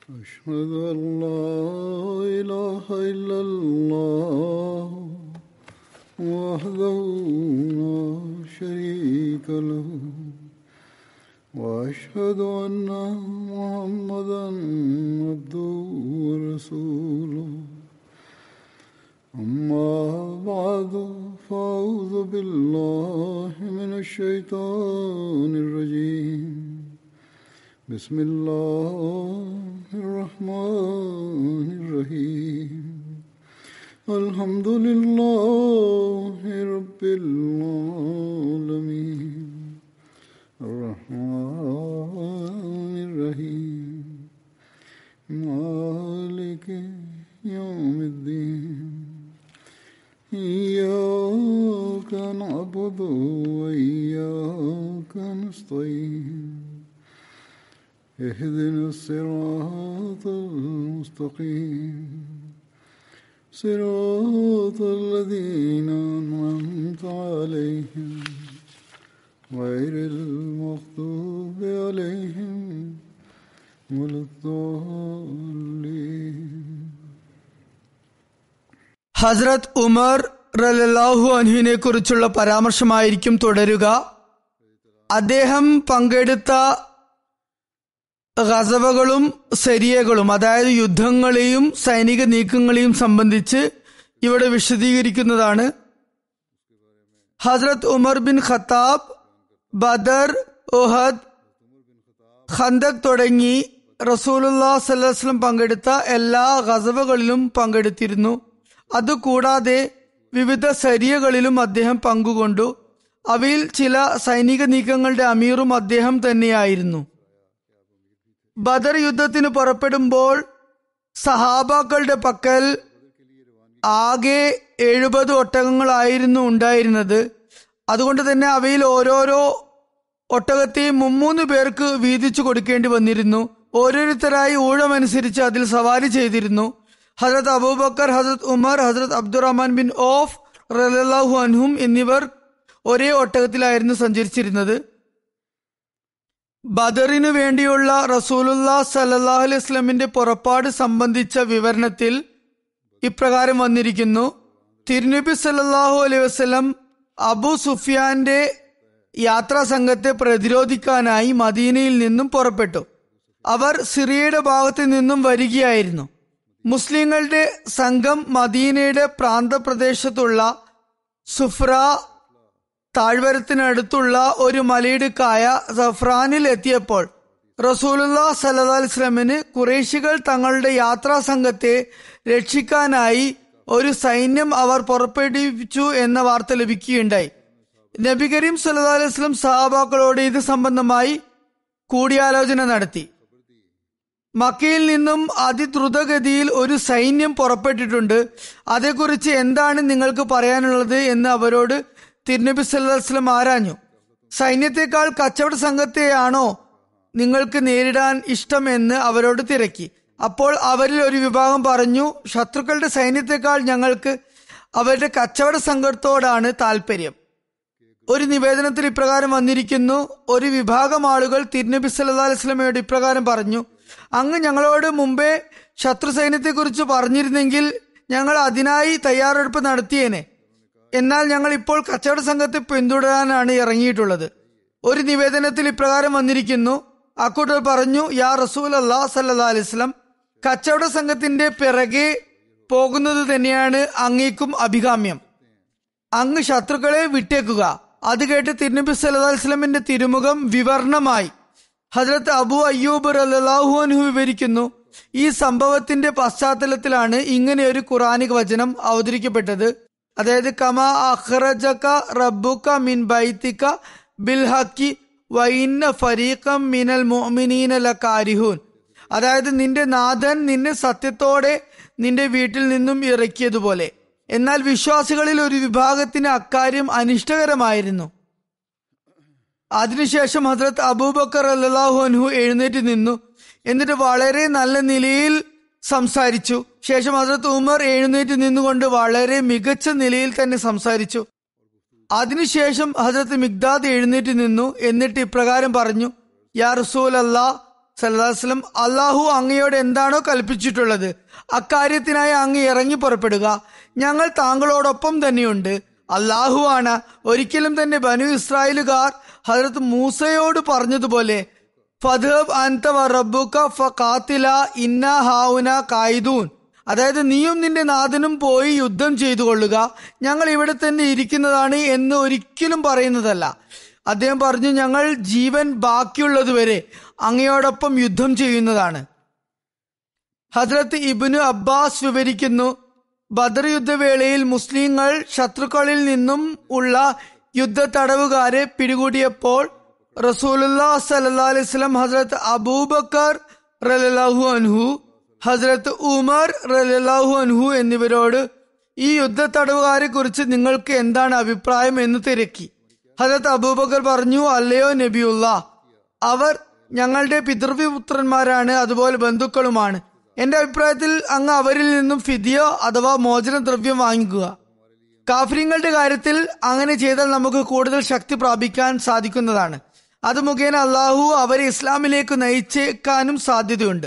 أشهد أن لا إله إلا الله وحده لا شريك له وأشهد أن محمدا عبده ورسوله أما بعد فأعوذ بالله من الشيطان الرجيم بسم الله الرحمن الرحيم الحمد لله رب العالمين الرحمن الرحيم مالك يوم الدين إياك نعبد وإياك نستعين اهدنا الصراط المستقيم صراط الذين أنعمت عليهم غير المغضوب عليهم ولا الضالين. ഹസ്രത്ത് ഉമർ റളിയല്ലാഹു അൻഹുവിനെ കുറിച്ചുള്ള പരാമർശമായിരിക്കും തുടരുക. അദ്ദേഹം പങ്കെടുത്ത ഗസവകളും സരിയകളും, അതായത് യുദ്ധങ്ങളെയും സൈനിക നീക്കങ്ങളെയും സംബന്ധിച്ച് ഇവിടെ വിശദീകരിക്കുന്നതാണ്. ഹസ്രത്ത് Umar bin Khattab Badr, Uhud, Khandaq തുടങ്ങി റസൂലുള്ളാഹി സ്വല്ലല്ലാഹു അലൈഹി വസല്ലം പങ്കെടുത്ത എല്ലാ ഗസവകളിലും പങ്കെടുത്തിരുന്നു. അതുകൂടാതെ വിവിധ സരിയകളിലും അദ്ദേഹം പങ്കുകൊണ്ടു. അവയിൽ ചില സൈനിക നീക്കങ്ങളുടെ അമീറും അദ്ദേഹം തന്നെയായിരുന്നു. ബദർ യുദ്ധത്തിന് പുറപ്പെടുമ്പോൾ സഹാബാക്കളുടെ പക്കൽ ആകെ 70 ഒട്ടകങ്ങളായിരുന്നു ഉണ്ടായിരുന്നത്. അതുകൊണ്ട് തന്നെ അവയിൽ ഓരോരോ ഒട്ടകത്തെയും 3 പേർക്ക് വീതിച്ചു കൊടുക്കേണ്ടി വന്നിരുന്നു. ഓരോരുത്തരായി ഊഴമനുസരിച്ച് അതിൽ സവാരി ചെയ്തിരുന്നു. ഹസ്രത്ത് അബൂബക്കർ, ഹസ്രത്ത് ഉമർ, ഹസ്രത്ത് അബ്ദുറഹ്മാൻ ബിൻ ഔഫ് റളിയല്ലാഹു അൻഹും എന്നിവർ ഒരേ ഒട്ടകത്തിലായിരുന്നു സഞ്ചരിച്ചിരുന്നത്. ബദറിനു വേണ്ടിയുള്ള റസൂലുള്ളാഹി സ്വല്ലല്ലാഹു അലൈഹി വസല്ലമിന്റെ പുറപ്പാട് സംബന്ധിച്ച വിവരണത്തിൽ ഇപ്രകാരം വന്നിരിക്കുന്നു. തിരുനബി സല്ലല്ലാഹു അലൈഹി വസല്ലം അബൂ സുഫിയാന്റെ യാത്രാ സംഘത്തെ പ്രതിരോധിക്കാനായി മദീനയിൽ നിന്നും പുറപ്പെട്ടു. അവർ സിറിയയുടെ ഭാഗത്ത് നിന്നും വരികയായിരുന്നു. മുസ്ലിങ്ങളുടെ സംഘം മദീനയുടെ പ്രാന്തപ്രദേശത്തുള്ള സുഫ്ര താഴ്വരത്തിനടുത്തുള്ള ഒരു മലയിടുക്കായ സഫ്രാനിൽ എത്തിയപ്പോൾ റസൂലുള്ളാഹി സ്വല്ലല്ലാഹു അലൈഹി വസല്ലമിന് ഖുറൈശികൾ തങ്ങളുടെ യാത്രാ സംഘത്തെ രക്ഷിക്കാനായി ഒരു സൈന്യം അവർ പുറപ്പെടുവിച്ചു എന്ന വാർത്ത ലഭിക്കുകയുണ്ടായി. നബി കരീം സ്വല്ലല്ലാഹു അലൈഹി വസല്ലം സഹാബാക്കളോട് ഇത് സംബന്ധമായി കൂടിയാലോചന നടത്തി. മക്കയിൽ നിന്നും അതിദ്രുതഗതിയിൽ ഒരു സൈന്യം പുറപ്പെട്ടിട്ടുണ്ട്, അതേക്കുറിച്ച് എന്താണ് നിങ്ങൾക്ക് പറയാനുള്ളത് എന്ന് അവരോട് തിരുനബി സല്ലല്ലാഹു അലൈഹി വസല്ലം ആരാഞ്ഞു. സൈന്യത്തെക്കാൾ കച്ചവട സംഘത്തെയാണോ നിങ്ങൾക്ക് നേരിടാൻ ഇഷ്ടം എന്ന് അവരോട് തിരക്കി. അപ്പോൾ അവരിൽ ഒരു വിഭാഗം പറഞ്ഞു, ശത്രുക്കളുടെ സൈന്യത്തെക്കാൾ ഞങ്ങൾക്ക് അവരുടെ കച്ചവട സംഘത്തോടാണ് താല്പര്യം. ഒരു നിവേദനത്തിൽ ഇപ്രകാരം വന്നിരിക്കുന്നു. ഒരു വിഭാഗം ആളുകൾ തിരുനബി സല്ലല്ലാഹു അലൈഹി വസല്ലമയോട് ഇപ്രകാരം പറഞ്ഞു, അങ്ങ് ഞങ്ങളോട് മുമ്പേ ശത്രു സൈന്യത്തെക്കുറിച്ച് പറഞ്ഞിരുന്നെങ്കിൽ ഞങ്ങൾ അതിനായി തയ്യാറെടുപ്പ് നടത്തിയേനെ. എന്നാൽ ഞങ്ങൾ ഇപ്പോൾ കച്ചവട സംഘത്തെ പിന്തുടരാനാണ് ഇറങ്ങിയിട്ടുള്ളത്. ഒരു നിവേദനത്തിൽ ഇപ്രകാരം വന്നിരിക്കുന്നു. അക്കൂട്ടർ പറഞ്ഞു, യാ റസൂലല്ലാഹി സ്വല്ലല്ലാഹു അലൈഹി വസല്ലം, കച്ചവട സംഘത്തിന്റെ പിറകെ പോകുന്നത് തന്നെയാണ് അങ്ങേക്കും അഭികാമ്യം. അങ്ങ് ശത്രുക്കളെ വിട്ടേക്കുക. അത് കേട്ട് തിരുനബി സല്ലല്ലാഹു അലൈഹി വസല്ലമിന്റെ തിരുമുഖം വിവർണമായി. ഹസ്രത്ത് അബൂ അയ്യൂബ് റളിയല്ലാഹു അൻഹു വിവരിക്കുന്നു, ഈ സംഭവത്തിന്റെ പശ്ചാത്തലത്തിലാണ് ഇങ്ങനെ ഒരു ഖുർആനിക വചനം അവതരിക്കപ്പെട്ടത്. അതായത് കമാ അഖ്റജക റബ്ബുക മിൻ ബൈതിക ബിൽ ഹഖി വഇന്ന ഫരീഖം മിനൽ മുഅ്മിനീന ലകാരിഹൂൻ. അതായത് നിന്റെ നാഥൻ നിന്നെ സത്യത്തോടെ നിന്റെ വീട്ടിൽ നിന്നും ഇറക്കിയതുപോലെ. എന്നാൽ വിശ്വാസികളിൽ ഒരു വിഭാഗത്തിന് അക്കാര്യം അനിഷ്ടകരമായിരുന്നു. അതിനുശേഷം ഹസ്രത്ത് അബൂബക്കർ റളിയല്ലാഹു അൻഹു എഴുന്നേറ്റ് നിന്നു. എന്നിട്ട് വളരെ നല്ല നിലയിൽ സംസാരിച്ചു. ശേഷം ഹസ്രത്ത് ഉമർ എഴുന്നേറ്റ് നിന്നുകൊണ്ട് വളരെ മികച്ച നിലയിൽ തന്നെ സംസാരിച്ചു. അതിനുശേഷം ഹസ്രത്ത് മിഖ്ദാദ് എഴുന്നേറ്റ് നിന്നു. എന്നിട്ട് ഇപ്രകാരം പറഞ്ഞു, യാ റസൂലല്ലാഹ്, സല്ലല്ലാഹു അലൈഹി വസല്ലം, അള്ളാഹു അങ്ങയോട് എന്താണോ കൽപ്പിച്ചിട്ടുള്ളത് അക്കാര്യത്തിനായി അങ്ങ് ഇറങ്ങി പുറപ്പെടുക. ഞങ്ങൾ താങ്കളോടൊപ്പം തന്നെയുണ്ട്. അള്ളാഹു ആണ്. ഒരിക്കലും തന്നെ ബനു ഇസ്രായേലുകാർ ഹസ്രത്ത് മൂസയോട് പറഞ്ഞതുപോലെ ഫദ്ഹബ് അൻത വ റബ്ബുക ഫഖാതില ഇന്നാ ഹാഉന ഖായിദൂൻ, അതായത് നീയും നിന്റെ നാഥനും പോയി യുദ്ധം ചെയ്തു കൊള്ളുക, ഞങ്ങൾ ഇവിടെ തന്നെ ഇരിക്കുന്നതാണ് എന്ന് ഒരിക്കലും പറയുന്നതല്ല. അദ്ദേഹം പറഞ്ഞു, ഞങ്ങൾ ജീവൻ ബാക്കിയുള്ളതുവരെ അങ്ങയോടൊപ്പം യുദ്ധം ചെയ്യുന്നതാണ്. ഹസ്രത്ത് ഇബ്നു അബ്ബാസ് വിവരിക്കുന്നു, ബദർ യുദ്ധവേളയിൽ മുസ്ലിങ്ങൾ ശത്രുക്കളിൽ നിന്നും ഉള്ള യുദ്ധ തടവുകാരെ പിടികൂടിയപ്പോൾ റസൂലുള്ളാഹി സ്വല്ലല്ലാഹു അലൈഹി വസല്ലം ഹസ്രത്ത് അബൂബക്കർ റളിയല്ലാഹു അൻഹു, ഹസ്രത്ത് ഉമർ റളിയല്ലാഹു അൻഹു എന്നിവരോട് ഈ യുദ്ധ തടവുകാരെ കുറിച്ച് നിങ്ങൾക്ക് എന്താണ് അഭിപ്രായം എന്ന് തിരക്കി. ഹസ്രത്ത് അബൂബക്കർ പറഞ്ഞു, അല്ലയോ നബിയുള്ള, അവർ ഞങ്ങളുടെ പിതൃപുത്രന്മാരാണ്, അതുപോലെ ബന്ധുക്കളുമാണ്. എന്റെ അഭിപ്രായത്തിൽ അങ്ങ് അവരിൽ നിന്നും ഫിദിയ അഥവാ മോചന ദ്രവ്യം വാങ്ങിക്കുക. കാഫിര്യങ്ങളുടെ കാര്യത്തിൽ അങ്ങനെ ചെയ്താൽ നമുക്ക് കൂടുതൽ ശക്തി പ്രാപിക്കാൻ സാധിക്കുന്നതാണ്. അത് മുഖേന അള്ളാഹു അവരെ ഇസ്ലാമിലേക്ക് നയിച്ചേക്കാനും സാധ്യതയുണ്ട്.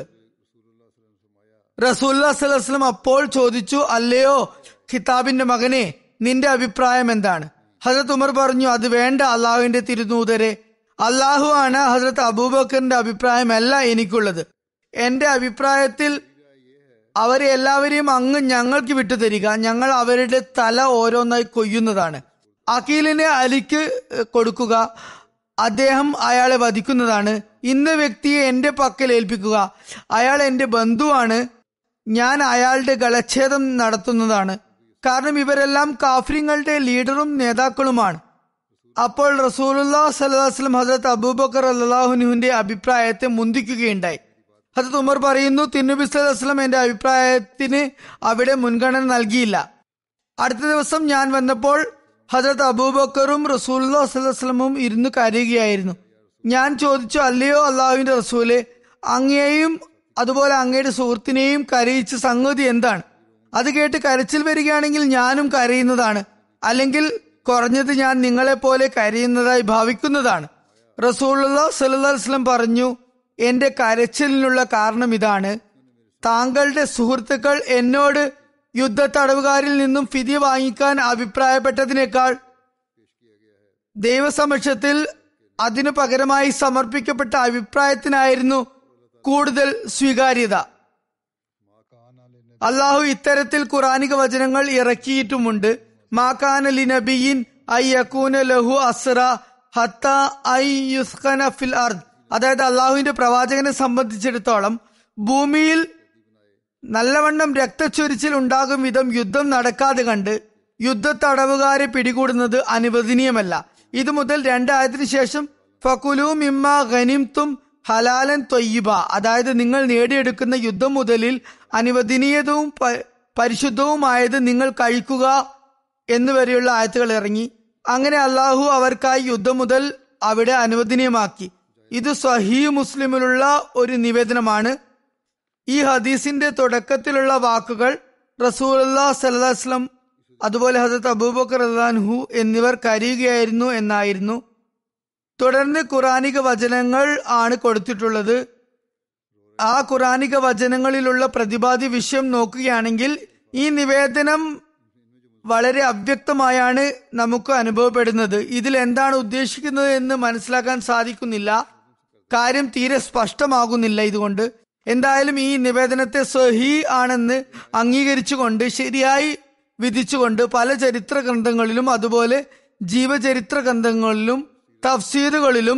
റസൂലുള്ളാഹി സ്വല്ലല്ലാഹു അലൈഹി വസല്ലം അപ്പോൾ ചോദിച്ചു, അല്ലയോ ഖിതാബിന്റെ മകനെ, നിന്റെ അഭിപ്രായം എന്താണ്? ഹസ്രത്ത് ഉമർ പറഞ്ഞു, അത് വേണ്ട അള്ളാഹുവിന്റെ തിരുദൂതരെ, അള്ളാഹു ആണ്. ഹസ്രത്ത് അബൂബക്കറിന്റെ അഭിപ്രായമല്ല എനിക്കുള്ളത്. എന്റെ അഭിപ്രായത്തിൽ അവരെ എല്ലാവരെയും അങ്ങ് ഞങ്ങൾക്ക് വിട്ടുതരിക. ഞങ്ങൾ അവരുടെ തല ഓരോന്നായി കൊയ്യുന്നതാണ്. അഖീലിനെ അലിക്ക് കൊടുക്കുക, അദ്ദേഹം അയാളെ വധിക്കുന്നതാണ്. ഇന്ന വ്യക്തിയെ എന്റെ പക്കൽ ഏൽപ്പിക്കുക, അയാൾ എന്റെ ബന്ധുവാണ്, ഞാൻ അയാളുടെ ഗളച്ഛേദം നടത്തുന്നതാണ്. കാരണം ഇവരെല്ലാം കാഫിര്യങ്ങളുടെ ലീഡറും നേതാക്കളുമാണ്. അപ്പോൾ റസൂലുള്ളാഹി സ്വല്ലല്ലാഹു അലൈഹി വസല്ലം ഹസ്രത്ത് അബൂബക്കർ റളിയല്ലാഹു അൻഹുവിന്റെ അഭിപ്രായത്തെ മുന്തിക്കുകയുണ്ടായി. ഹസ്രത്ത് ഉമർ പറയുന്നു, തിരുനബി സല്ലല്ലാഹു അലൈഹി വസല്ലം എന്റെ അഭിപ്രായത്തിന് അവിടെ മുൻഗണന നൽകിയില്ല. അടുത്ത ദിവസം ഞാൻ വന്നപ്പോൾ ഹസ്രത്ത് അബൂബക്കറും റസൂലുള്ളാഹി സ്വല്ലല്ലാഹു അലൈഹി വസല്ലമും ഇരുന്ന് കരയുകയായിരുന്നു. ഞാൻ ചോദിച്ചു, അല്ലയോ അള്ളാഹുവിന്റെ റസൂലെ, അങ്ങയെയും അതുപോലെ അങ്ങയുടെ സുഹൃത്തിനെയും കരയിച്ച സംഗതി എന്താണ്? അത് കേട്ട് കരച്ചിൽ വരികയാണെങ്കിൽ ഞാനും കരയുന്നതാണ്, അല്ലെങ്കിൽ കുറഞ്ഞത് ഞാൻ നിങ്ങളെ പോലെ കരയുന്നതായി ഭാവിക്കുന്നതാണ്. റസൂലുള്ളാഹി സ്വല്ലല്ലാഹു അലൈഹി വസല്ലം പറഞ്ഞു, എന്റെ കരച്ചിലിനുള്ള കാരണം ഇതാണ്. താങ്കളുടെ സുഹൃത്തുക്കൾ എന്നോട് യുദ്ധ തടവുകാരിൽ നിന്നും ഫിദിയ വാങ്ങിക്കാൻ അഭിപ്രായപ്പെട്ടതിനേക്കാൾ ദൈവസമക്ഷത്തിൽ അതിനു പകരമായി സമർപ്പിക്കപ്പെട്ട അഭിപ്രായത്തിനായിരുന്നു കൂടുതൽ സ്വീകാര്യത. അള്ളാഹു ഇത്തരത്തിൽ ഖുറാനിക വചനങ്ങൾ ഇറക്കിയിട്ടുമുണ്ട്. മാ കാന ലിനബിയിൻ അയ്യകൂന ലഹു അസ്റ ഹത്താ അയ്യുസ്ഖന ഫിൽ അർദ്, അതായത് അള്ളാഹുവിന്റെ പ്രവാചകനെ സംബന്ധിച്ചിടത്തോളം ഭൂമിയിൽ നല്ലവണ്ണം രക്തച്ചൊരിച്ചിൽ ഉണ്ടാകും വിധം യുദ്ധം നടക്കാതെ കണ്ട് യുദ്ധ തടവുകാരെ പിടികൂടുന്നത് അനുവദനീയമല്ല. ഇത് മുതൽ 2 ആയതിനു ശേഷം ഫകുലു മിമ്മ ഗനിംതും ഹലാലൻ ത്വയ്യിബ, അതായത് നിങ്ങൾ നേടിയെടുക്കുന്ന യുദ്ധം മുതലിൽ അനുവദനീയതവും പരിശുദ്ധവുമായത് നിങ്ങൾ കഴിക്കുക എന്നുവരെയുള്ള ആയത്തുകൾ ഇറങ്ങി. അങ്ങനെ അള്ളാഹു അവർക്കായി യുദ്ധം മുതൽ അവിടെ അനുവദനീയമാക്കി. ഇത് സ്വഹീഹ് മുസ്ലിമിലുള്ള ഒരു നിവേദനമാണ്. ഈ ഹദീസിന്റെ തുടക്കത്തിലുള്ള വാക്കുകൾ റസൂലുള്ളാഹി സ്വല്ലല്ലാഹു അലൈഹി വസല്ലം അതുപോലെ ഹസ്രത്ത് അബൂബക്കർ റളിയല്ലാഹു അൻഹു എന്നിവർ കരയുകയായിരുന്നു എന്നായിരുന്നു. തുടർന്ന് ഖുറാനിക വചനങ്ങൾ ആണ് കൊടുത്തിട്ടുള്ളത്. ആ ഖുറാനിക വചനങ്ങളിലുള്ള പ്രതിപാദ്യ വിഷയം നോക്കുകയാണെങ്കിൽ ഈ നിവേദനം വളരെ അവ്യക്തമായാണ് നമുക്ക് അനുഭവപ്പെടുന്നത്. ഇതിൽ എന്താണ് ഉദ്ദേശിക്കുന്നത് എന്ന് മനസ്സിലാക്കാൻ സാധിക്കുന്നില്ല. കാര്യം തീരെ സ്പഷ്ടമാകുന്നില്ല. ഇതുകൊണ്ട് എന്തായാലും ഈ നിവേദനത്തെ സ്വഹീഹ് ആണെന്ന് അംഗീകരിച്ചുകൊണ്ട് ശരിയായി വിധിച്ചുകൊണ്ട് പല ചരിത്ര ഗ്രന്ഥങ്ങളിലും അതുപോലെ ജീവചരിത്ര ഗ്രന്ഥങ്ങളിലും തഫ്സീറുകളിലും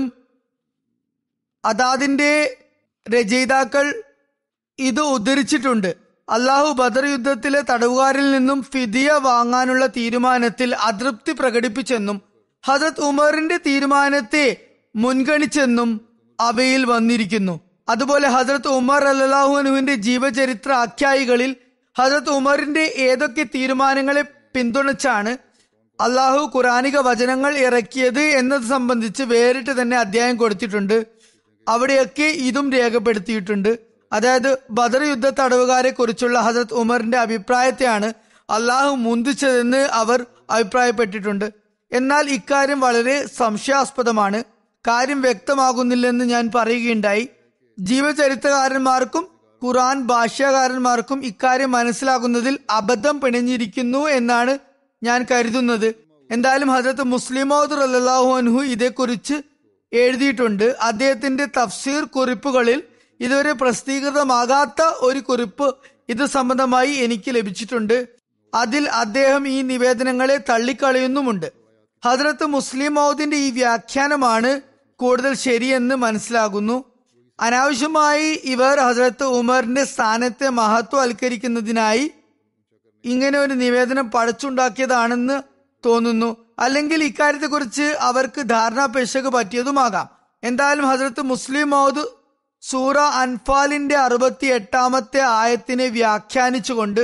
അതാതിന്റെ രചയിതാക്കൾ ഇത് ഉദ്ധരിച്ചിട്ടുണ്ട്. അള്ളാഹു ബദർ യുദ്ധത്തിലെ തടവുകാരിൽ നിന്നും ഫിദിയ വാങ്ങാനുള്ള തീരുമാനത്തിൽ അതൃപ്തി പ്രകടിപ്പിച്ചെന്നും ഹസ്രത്ത് ഉമറിന്റെ തീരുമാനത്തെ മുൻഗണിച്ചെന്നും അവയിൽ വന്നിരിക്കുന്നു. അതുപോലെ ഹസ്രത്ത് ഉമർ റളിയല്ലാഹു അൻഹുവിന്റെ ജീവചരിത്ര ആഖ്യായികളിൽ ഹസ്രത്ത് ഉമറിന്റെ ഏതൊക്കെ തീരുമാനങ്ങളെ പിന്തുണച്ചാണ് അള്ളാഹു ഖുറാനിക വചനങ്ങൾ ഇറക്കിയത് എന്നത് സംബന്ധിച്ച് വേറിട്ട് തന്നെ അധ്യായം കൊടുത്തിട്ടുണ്ട്. അവിടെയൊക്കെ ഇതും രേഖപ്പെടുത്തിയിട്ടുണ്ട്. അതായത് ബദർ യുദ്ധ തടവുകാരെ കുറിച്ചുള്ള ഹസ്രത്ത് ഉമറിന്റെ അഭിപ്രായത്തെയാണ് അള്ളാഹു മുന്തിച്ചതെന്ന് അവർ അഭിപ്രായപ്പെട്ടിട്ടുണ്ട്. എന്നാൽ ഇക്കാര്യം വളരെ സംശയാസ്പദമാണ്. കാര്യം വ്യക്തമാകുന്നില്ലെന്ന് ഞാൻ പറയുകയുണ്ടായി. ജീവചരിത്രകാരന്മാർക്കും ഖുർആൻ ഭാഷ്യകാരന്മാർക്കും ഇക്കാര്യം മനസ്സിലാക്കുന്നതിൽ അബദ്ധം പിണഞ്ഞിരിക്കുന്നു എന്നാണ് ഞാൻ കരുതുന്നത്. എന്തായാലും ഹസ്രത്ത് മുസ്ലിം മൗദ് റളിയല്ലാഹു അൻഹു ഇതേക്കുറിച്ച് എഴുതിയിട്ടുണ്ട്. അദ്ദേഹത്തിന്റെ തഫ്സീർ കുറിപ്പുകളിൽ ഇതുവരെ പ്രസിദ്ധീകൃതമാകാത്ത ഒരു കുറിപ്പ് ഇത് സംബന്ധമായി എനിക്ക് ലഭിച്ചിട്ടുണ്ട്. അതിൽ അദ്ദേഹം ഈ നിവേദനങ്ങളെ തള്ളിക്കളയുന്നുമുണ്ട്. ഹസ്രത്ത് മുസ്ലിം മൗദിന്റെ ഈ വ്യാഖ്യാനമാണ് കൂടുതൽ ശരിയെന്ന് മനസ്സിലാകുന്നു. അനാവശ്യമായി ഇവർ ഹസ്രത്ത് ഉമറിന്റെ സ്ഥാനത്തെ മഹത്വവൽക്കരിക്കുന്നതിനായി ഇങ്ങനെ ഒരു നിവേദനം പടച്ചുണ്ടാക്കിയതാണെന്ന് തോന്നുന്നു. അല്ലെങ്കിൽ ഇക്കാര്യത്തെക്കുറിച്ച് അവർക്ക് ധാരണാ പിശക് പറ്റിയതുമാകാം. എന്തായാലും ഹസ്രത്ത് മുസ്ലിം മൗദ് സൂറ അൻഫാലിന്റെ 68-ാമത്തെ ആയത്തിനെ വ്യാഖ്യാനിച്ചുകൊണ്ട്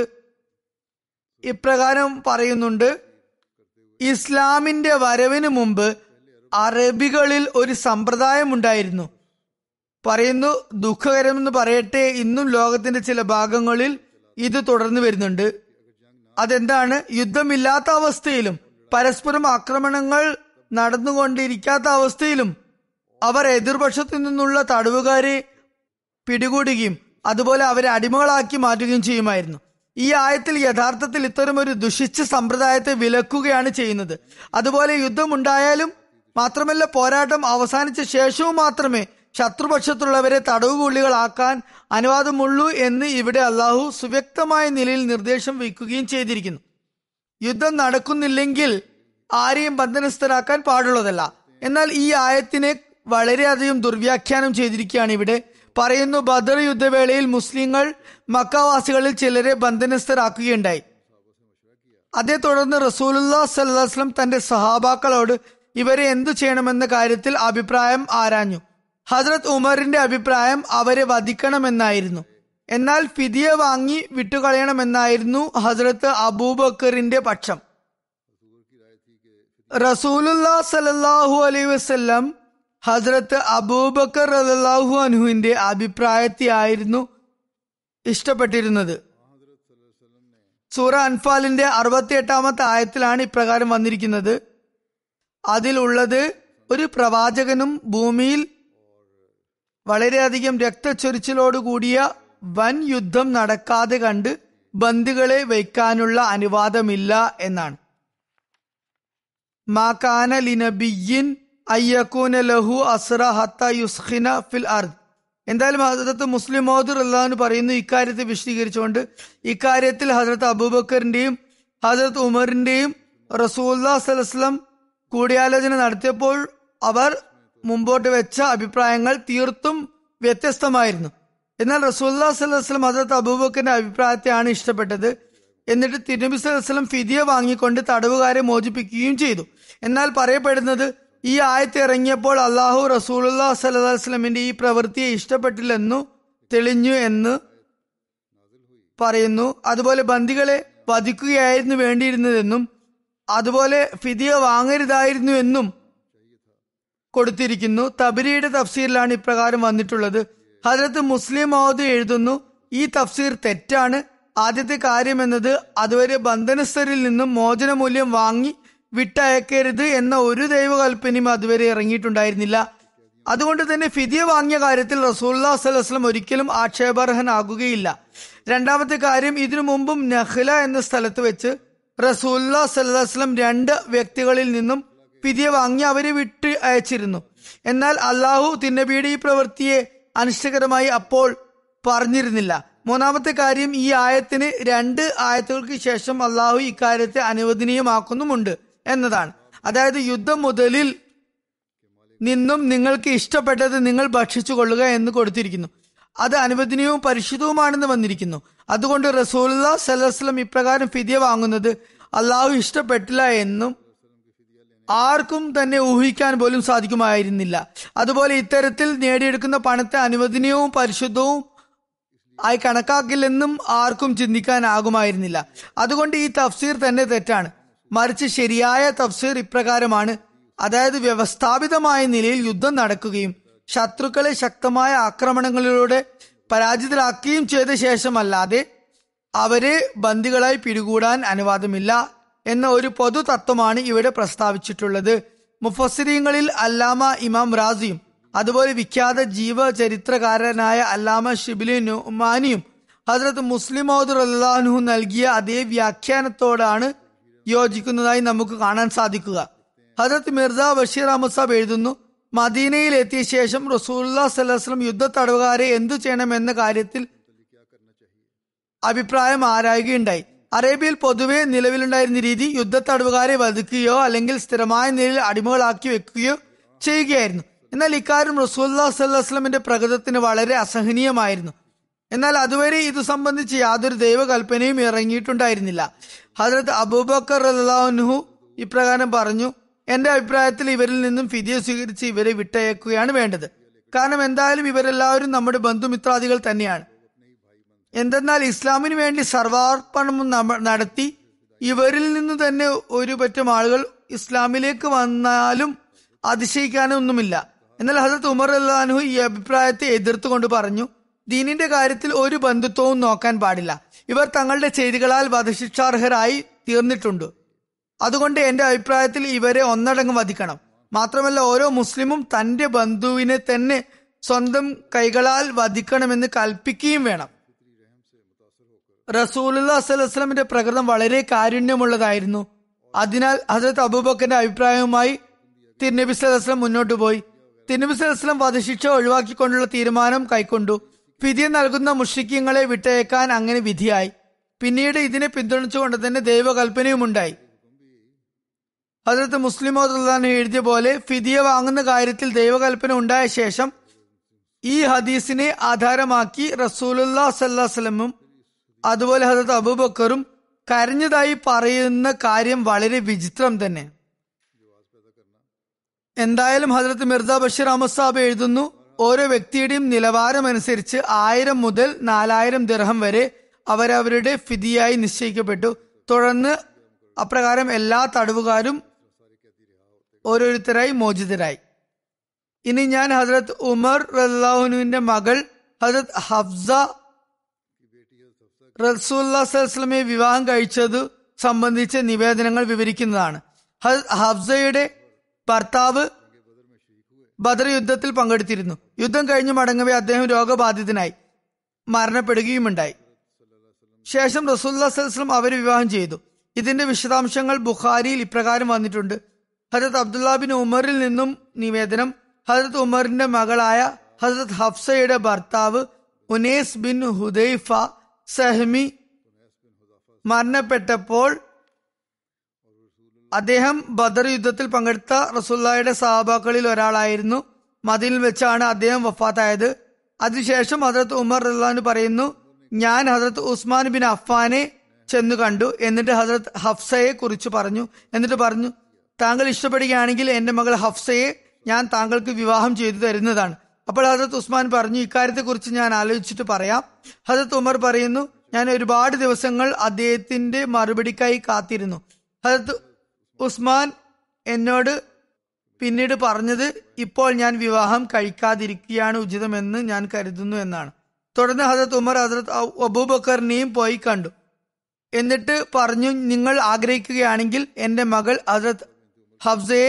ഇപ്രകാരം പറയുന്നുണ്ട്: ഇസ്ലാമിന്റെ വരവിന് മുമ്പ് അറബികളിൽ ഒരു സമ്പ്രദായം ഉണ്ടായിരുന്നു. പറയുന്നു, ദുഃഖകരമെന്ന് പറയട്ടെ, ഇന്നും ലോകത്തിന്റെ ചില ഭാഗങ്ങളിൽ ഇത് തുടർന്നു വരുന്നുണ്ട്. അതെന്താണ്? യുദ്ധമില്ലാത്ത അവസ്ഥയിലും പരസ്പരം ആക്രമണങ്ങൾ നടന്നുകൊണ്ടിരിക്കാത്ത അവസ്ഥയിലും അവർ എതിർപക്ഷത്തു നിന്നുള്ള തടവുകാരെ പിടികൂടുകയും അതുപോലെ അവരെ അടിമകളാക്കി മാറ്റുകയും ചെയ്യുമായിരുന്നു. ഈ ആയത്തിൽ യഥാർത്ഥത്തിൽ ഇത്തരമൊരു ദുഷിച്ച സമ്പ്രദായത്തെ വിലക്കുകയാണ് ചെയ്യുന്നത്. അതുപോലെ യുദ്ധമുണ്ടായാലും മാത്രമല്ല, പോരാട്ടം അവസാനിച്ച ശേഷവും മാത്രമേ ശത്രുപക്ഷത്തുള്ളവരെ തടവുപുള്ളികളാക്കാൻ അനുവാദമുള്ളൂ എന്ന് ഇവിടെ അള്ളാഹു സുവ്യക്തമായ നിലയിൽ നിർദ്ദേശം വയ്ക്കുകയും ചെയ്തിരിക്കുന്നു. യുദ്ധം നടക്കുന്നില്ലെങ്കിൽ ആരെയും ബന്ധനസ്ഥരാക്കാൻ പാടുള്ളതല്ല. എന്നാൽ ഈ ആയത്തിനെ വളരെയധികം ദുർവ്യാഖ്യാനം ചെയ്തിരിക്കുകയാണ്. ഇവിടെ പറയുന്നു, ബദർ യുദ്ധവേളയിൽ മുസ്ലിങ്ങൾ മക്കവാസികളിൽ ചിലരെ ബന്ധനസ്ഥരാക്കുകയുണ്ടായി. അതേ തുടർന്ന് റസൂലുള്ളാഹി സ്വല്ലല്ലാഹു അലൈഹി വസല്ലം തന്റെ സഹാബാക്കളോട് ഇവരെ എന്തു ചെയ്യണമെന്ന കാര്യത്തിൽ അഭിപ്രായം ആരാഞ്ഞു. ഹസ്രത്ത് ഉമറിന്റെ അഭിപ്രായം അവരെ വധിക്കണമെന്നായിരുന്നു. എന്നാൽ ഫിദിയ വാങ്ങി വിട്ടുകളയണമെന്നായിരുന്നു ഹസ്രത്ത് അബൂബക്കറിന്റെ പക്ഷം. റസൂലുള്ളാഹി സ്വല്ലല്ലാഹു അലൈഹി വസല്ലം ഹസ്രത്ത് അബൂബക്കർ റളിയല്ലാഹു അൻഹുവിന്റെ അഭിപ്രായത്തെയായിരുന്നു ഇഷ്ടപ്പെട്ടിരുന്നത്. സൂറ അൻഫാലിന്റെ 68-ാമത്തെ ആയത്തിലാണ് ഇപ്രകാരം വന്നിരിക്കുന്നത്. അതിലുള്ളത്, ഒരു പ്രവാചകനും ഭൂമിയിൽ വളരെയധികം രക്തച്ചൊരിച്ചിലോടുകൂടിയ വൻ യുദ്ധം നടക്കാതെ കണ്ട് ബന്ദികളെ വയ്ക്കാനുള്ള അനുവാദമില്ല എന്നാണ്. മാ കാന ലിനബിയ്യിൻ അയ്യകൂന ലഹു അസ്റ ഹത്താ യുസ്ഖിന ഫിൽ അർദ്. എന്തായാലും ഹസ്രത്ത് മുസ്ലിം മൗദ് റളിയല്ലാഹു അൻഹു പറയുന്നു, ഇക്കാര്യത്തെ വിശദീകരിച്ചുകൊണ്ട്, ഇക്കാര്യത്തിൽ ഹസ്രത്ത് അബൂബക്കറിന്റെയും ഹസ്രത്ത് ഉമറിന്റെയും റസൂലുള്ളാഹി സ്വല്ലല്ലാഹു അലൈഹി വസല്ലം കൂടിയാലോചന നടത്തിയപ്പോൾ അവർ മുമ്പോട്ട് വെച്ച അഭിപ്രായങ്ങൾ തീർത്തും വ്യത്യസ്തമായിരുന്നു. എന്നാൽ റസൂലുള്ളാഹി സ്വല്ലല്ലാഹു അലൈഹി വസല്ലം ഹസ്രത്ത് അബൂബക്കറിന്റെ അഭിപ്രായത്തെയാണ് ഇഷ്ടപ്പെട്ടത്. എന്നിട്ട് തിരുനബി സ്വല്ലല്ലാഹു അലൈഹി വസല്ലം ഫിദിയ വാങ്ങിക്കൊണ്ട് തടവുകാരെ മോചിപ്പിക്കുകയും ചെയ്തു. എന്നാൽ പറയപ്പെടുന്നത്, ഈ ആയത്ത് ഇറങ്ങിയപ്പോൾ അള്ളാഹു റസൂലുള്ളാഹി സ്വല്ലല്ലാഹു അലൈഹി വസല്ലമിന്റെ ഈ പ്രവൃത്തിയെ ഇഷ്ടപ്പെട്ടില്ലെന്നു തെളിഞ്ഞു എന്ന് പറയുന്നു. അതുപോലെ ബന്ദികളെ വധിക്കുകയായിരുന്നു വേണ്ടിയിരുന്നതെന്നും അതുപോലെ ഫിദിയ വാങ്ങരുതായിരുന്നു എന്നും കൊടുത്തിരിക്കുന്നു. തബരിയുടെ തഫ്സീറിലാണ് ഇപ്രകാരം വന്നിട്ടുള്ളത്. ഹസ്രത്ത് മുസ്ലിം മൗദ് എഴുതുന്നു, ഈ തഫ്സീർ തെറ്റാണ്. ആദ്യത്തെ കാര്യം എന്നത് അതുവരെ ബന്ധനസ്ഥരിൽ നിന്നും മോചനമൂല്യം വാങ്ങി വിട്ടയക്കരുത് എന്ന ഒരു ദൈവകൽപ്പനയും അതുവരെ ഇറങ്ങിയിട്ടുണ്ടായിരുന്നില്ല. അതുകൊണ്ട് തന്നെ ഫിദിയ വാങ്ങിയ കാര്യത്തിൽ റസൂലുള്ളാഹി സ്വല്ലല്ലാഹു അലൈഹി വസല്ലം ഒരിക്കലും ആക്ഷേപാർഹനാകുകയില്ല. രണ്ടാമത്തെ കാര്യം, ഇതിനു മുമ്പും നഖ്ല എന്ന സ്ഥലത്ത് വെച്ച് റസൂലുള്ളാഹി സ്വല്ലല്ലാഹു അലൈഹി വസല്ലം 2 വ്യക്തികളിൽ നിന്നും ഫിദിയ വാങ്ങി അവരെ വിട്ട് അയച്ചിരുന്നു. എന്നാൽ അള്ളാഹു തിന്നബിയുടെ ഈ പ്രവൃത്തിയെ അനിഷ്ടകരമായി അപ്പോൾ പറഞ്ഞിരുന്നില്ല. മൂന്നാമത്തെ കാര്യം, ഈ ആയത്തിന് 2 ആയത്തുകൾക്ക് ശേഷം അള്ളാഹു ഇക്കാര്യത്തെ അനുവദനീയമാക്കുന്നുമുണ്ട് എന്നതാണ്. അതായത്, യുദ്ധം മുതലിൽ നിന്നും നിങ്ങൾക്ക് ഇഷ്ടപ്പെട്ടത് നിങ്ങൾ ഭക്ഷിച്ചു കൊള്ളുക എന്ന് കൊടുത്തിരിക്കുന്നു. അത് അനുവദനീയവും പരിശുദ്ധവുമാണെന്ന് വന്നിരിക്കുന്നു. അതുകൊണ്ട് റസൂലുള്ളാഹി സ്വല്ലല്ലാഹു അലൈഹി വസല്ലം ഇപ്രകാരം ഫിദിയ വാങ്ങുന്നത് അള്ളാഹു ഇഷ്ടപ്പെട്ടില്ല എന്നും ആർക്കും തന്നെ ഊഹിക്കാൻ പോലും സാധിക്കുമായിരുന്നില്ല. അതുപോലെ ഇത്തരത്തിൽ നേടിയെടുക്കുന്ന പണത്തെ അനുവദനീയവും പരിശുദ്ധവും ആയി കണക്കാക്കില്ലെന്നും ആർക്കും ചിന്തിക്കാനാകുമായിരുന്നില്ല. അതുകൊണ്ട് ഈ തഫ്സീർ തന്നെ തെറ്റാണ്. മറിച്ച് ശരിയായ തഫ്സീർ ഇപ്രകാരമാണ്: അതായത്, വ്യവസ്ഥാപിതമായ നിലയിൽ യുദ്ധം നടക്കുകയും ശത്രുക്കളെ ശക്തമായ ആക്രമണങ്ങളിലൂടെ പരാജിതരാക്കുകയും ചെയ്ത ശേഷമല്ലാതെ അവരെ ബന്ദികളായി പിടികൂടാൻ അനുവാദമില്ല എന്ന ഒരു പൊതു തത്വമാണ് ഇവിടെ പ്രസ്താവിച്ചിട്ടുള്ളത്. മുഫസ്സിരീങ്ങളിൽ അല്ലാമ ഇമാം റാസിയും അതുപോലെ വിഖ്യാത ജീവചരിത്രകാരനായ അല്ലാമ ഷിബിലി നുമാനിയും ഹസ്രത്ത് മുസ്ലിം മൗദ് റളിയല്ലാഹു നൽകിയ അതേ വ്യാഖ്യാനത്തോടാണ് യോജിക്കുന്നതായി നമുക്ക് കാണാൻ സാധിക്കുക. ഹസ്രത്ത് മിർസ ബഷീർ അഹമ്മദ് സാബ് എഴുതുന്നു, മദീനയിൽ എത്തിയ ശേഷം റസൂലുള്ളാഹി സ്വല്ലല്ലാഹു അലൈഹി വസല്ലം യുദ്ധ തടവുകാരെ എന്തു ചെയ്യണമെന്ന കാര്യത്തിൽ അഭിപ്രായം ആരായുകയുണ്ടായി. അറേബ്യയിൽ പൊതുവെ നിലവിലുണ്ടായിരുന്ന രീതി യുദ്ധ തടവുകാരെ വധിക്കുകയോ അല്ലെങ്കിൽ സ്ഥിരമായ നിലയിൽ അടിമകളാക്കി വെക്കുകയോ ചെയ്യുകയായിരുന്നു. എന്നാൽ ഇക്കാര്യം റസൂലുള്ളാഹി സ്വല്ലല്ലാഹു അലൈഹി വസല്ലമിന്റെ പ്രകൃതത്തിന് വളരെ അസഹനീയമായിരുന്നു. എന്നാൽ അതുവരെ ഇത് സംബന്ധിച്ച് യാതൊരു ദൈവകൽപ്പനയും ഇറങ്ങിയിട്ടുണ്ടായിരുന്നില്ല. ഹസ്രത്ത് അബൂബക്കർ റളിയല്ലാഹു അൻഹു ഇപ്രകാരം പറഞ്ഞു, എന്റെ അഭിപ്രായത്തിൽ ഇവരിൽ നിന്നും ഫിദിയ സ്വീകരിച്ച് ഇവരെ വിട്ടയക്കുകയാണ് വേണ്ടത്. കാരണം എന്തായാലും ഇവരെല്ലാവരും നമ്മുടെ ബന്ധുമിത്രാദികൾ തന്നെയാണ്. എന്തെന്നാൽ ഇസ്ലാമിന് വേണ്ടി സർവാർപ്പണം നടത്തി ഇവരിൽ നിന്ന് തന്നെ ഒരു പറ്റം ആളുകൾ ഇസ്ലാമിലേക്ക് വന്നാലും അതിശയിക്കാനൊന്നുമില്ല. എന്നാൽ ഹസ്രത്ത് ഉമർ റളിയല്ലാഹു അൻഹു ഈ അഭിപ്രായത്തെ എതിർത്തുകൊണ്ട് പറഞ്ഞു, ദീനിന്റെ കാര്യത്തിൽ ഒരു ബന്ധുത്വവും നോക്കാൻ പാടില്ല. ഇവർ തങ്ങളുടെ ചെയ്തികളാൽ വധശിക്ഷാർഹരായി തീർന്നിട്ടുണ്ട്. അതുകൊണ്ട് എന്റെ അഭിപ്രായത്തിൽ ഇവരെ ഒന്നടങ്കം വധിക്കണം. മാത്രമല്ല ഓരോ മുസ്ലിമും തന്റെ ബന്ധുവിനെ തന്നെ സ്വന്തം കൈകളാൽ വധിക്കണമെന്ന് കൽപ്പിക്കുകയും വേണം. റസൂലുള്ളാഹി സ്വല്ലല്ലാഹു അലൈഹി വസല്ലമിന്റെ പ്രകൃതം വളരെ കാരുണ്യമുള്ളതായിരുന്നു. അതിനാൽ ഹസ്രത്ത് അബൂബക്കറിന്റെ അഭിപ്രായവുമായി തിരുനബി സ്വല്ലല്ലാഹു അലൈഹി വസല്ലം മുന്നോട്ട് പോയി. തിരുനബി സ്വല്ലല്ലാഹു അലൈഹി വസല്ലം വധശിക്ഷ ഒഴിവാക്കിക്കൊണ്ടുള്ള തീരുമാനം കൈക്കൊണ്ടു. ഫിദിയ നൽകുന്ന മുശ്രിക്കീങ്ങളെ വിട്ടയക്കാൻ അങ്ങനെ വിധിയായി. പിന്നീട് ഇതിനെ പിന്തുണച്ചുകൊണ്ട് തന്നെ ദൈവകൽപ്പനയും ഉണ്ടായി. ഹസ്രത്ത് മുസ്ലിം മൗദ് എഴുതിയ പോലെ ഫിദിയ വാങ്ങുന്ന കാര്യത്തിൽ ദൈവകൽപ്പന ഉണ്ടായ ശേഷം ഈ ഹദീസിനെ ആധാരമാക്കി റസൂലുള്ളാഹി സ്വല്ലല്ലാഹു അലൈഹി വസല്ലമും അതുപോലെ ഹസ്രത്ത് അബൂബക്കറും കരഞ്ഞതായി പറയുന്ന കാര്യം വളരെ വിചിത്രം തന്നെ. എന്തായാലും ഹസ്രത്ത് മിർസ ബഷീർ അഹമ്മദ് സാബ് എഴുതുന്നു, ഓരോ വ്യക്തിയുടെയും നിലവാരമനുസരിച്ച് 1000 മുതൽ 4000 ദിർഹം വരെ അവരവരുടെ ഫിദിയായി നിശ്ചയിക്കപ്പെട്ടു. തുടർന്ന് അപ്രകാരം എല്ലാ തടവുകാരും ഓരോരുത്തരായി മോചിതരായി. ഇനി ഞാൻ ഹസ്രത്ത് ഉമർ റളിയല്ലാഹു അൻഹുവിന്റെ മകൾ ഹസ്രത്ത് ഹഫ്സ റസൂലുള്ളാഹി സ്വല്ലല്ലാഹു അലൈഹി വസല്ലമയെ വിവാഹം കഴിച്ചത് സംബന്ധിച്ച നിവേദനങ്ങൾ വിവരിക്കുന്നതാണ്. ഹഫ്സയുടെ ഭർത്താവ് ബദർ യുദ്ധത്തിൽ പങ്കെടുത്തിരുന്നു. യുദ്ധം കഴിഞ്ഞ് മടങ്ങവേ അദ്ദേഹം രോഗബാധിതനായി മരണപ്പെടുകയുമുണ്ടായി. ശേഷം റസൂലുള്ളാഹി സ്വല്ലല്ലാഹു അലൈഹി വസല്ലം അവരെ വിവാഹം ചെയ്തു. ഇതിന്റെ വിശദാംശങ്ങൾ ബുഖാരിയിൽ ഇപ്രകാരം വന്നിട്ടുണ്ട്. ഹസ്രത്ത് അബ്ദുല്ലാ ബിൻ ഉമറിൽ നിന്നും നിവേദനം, ഹസ്രത്ത് ഉമറിന്റെ മകളായ ഹസ്രത്ത് ഹഫ്സയുടെ ഭർത്താവ് ഉനൈസ് ബിൻ ഹുദൈഫ സഹ്മി മരണപ്പെട്ടപ്പോൾ അദ്ദേഹം ബദർ യുദ്ധത്തിൽ പങ്കെടുത്ത റസൂലുള്ളാഹിയുടെ സഹാബാക്കളിൽ ഒരാളായിരുന്നു. മദീനയിൽ വെച്ചാണ് അദ്ദേഹം വഫാത്തായത്. അതിനുശേഷം ഹസ്രത്ത് ഉമർ റളിയല്ലാഹു അൻഹു പറയുന്നു, ഞാൻ ഹസ്രത്ത് ഉസ്മാൻ ബിൻ അഫ്ഫാനെ ചെന്നു കണ്ടു. എന്നിട്ട് ഹസ്രത്ത് ഹഫ്സയെ കുറിച്ച് പറഞ്ഞു. എന്നിട്ട് പറഞ്ഞു, താങ്കൾ ഇഷ്ടപ്പെടുകയാണെങ്കിൽ എന്റെ മകൾ ഹഫ്സയെ ഞാൻ താങ്കൾക്ക് വിവാഹം ചെയ്തു തരുന്നതാണ്. അപ്പോൾ ഹസ്രത്ത് ഉസ്മാൻ പറഞ്ഞു, ഇക്കാര്യത്തെ കുറിച്ച് ഞാൻ ആലോചിച്ചിട്ട് പറയാം. ഹസ്രത്ത് ഉമർ പറയുന്നു, ഞാൻ ഒരുപാട് ദിവസങ്ങൾ അദ്ദേഹത്തിന്റെ മറുപടിക്കായി കാത്തിരുന്നു. ഹസ്രത്ത് ഉസ്മാൻ എന്നോട് പിന്നീട് പറഞ്ഞത്, ഇപ്പോൾ ഞാൻ വിവാഹം കഴിക്കാതിരിക്കുകയാണ് ഉചിതമെന്ന് ഞാൻ കരുതുന്നു എന്നാണ്. തുടർന്ന് ഹസ്രത്ത് ഉമർ ഹസ്രത്ത് അബൂബക്കറിനെയും പോയി കണ്ടു. എന്നിട്ട് പറഞ്ഞു, നിങ്ങൾ ആഗ്രഹിക്കുകയാണെങ്കിൽ എന്റെ മകൾ ഹസ്രത്ത് ഹഫ്സയെ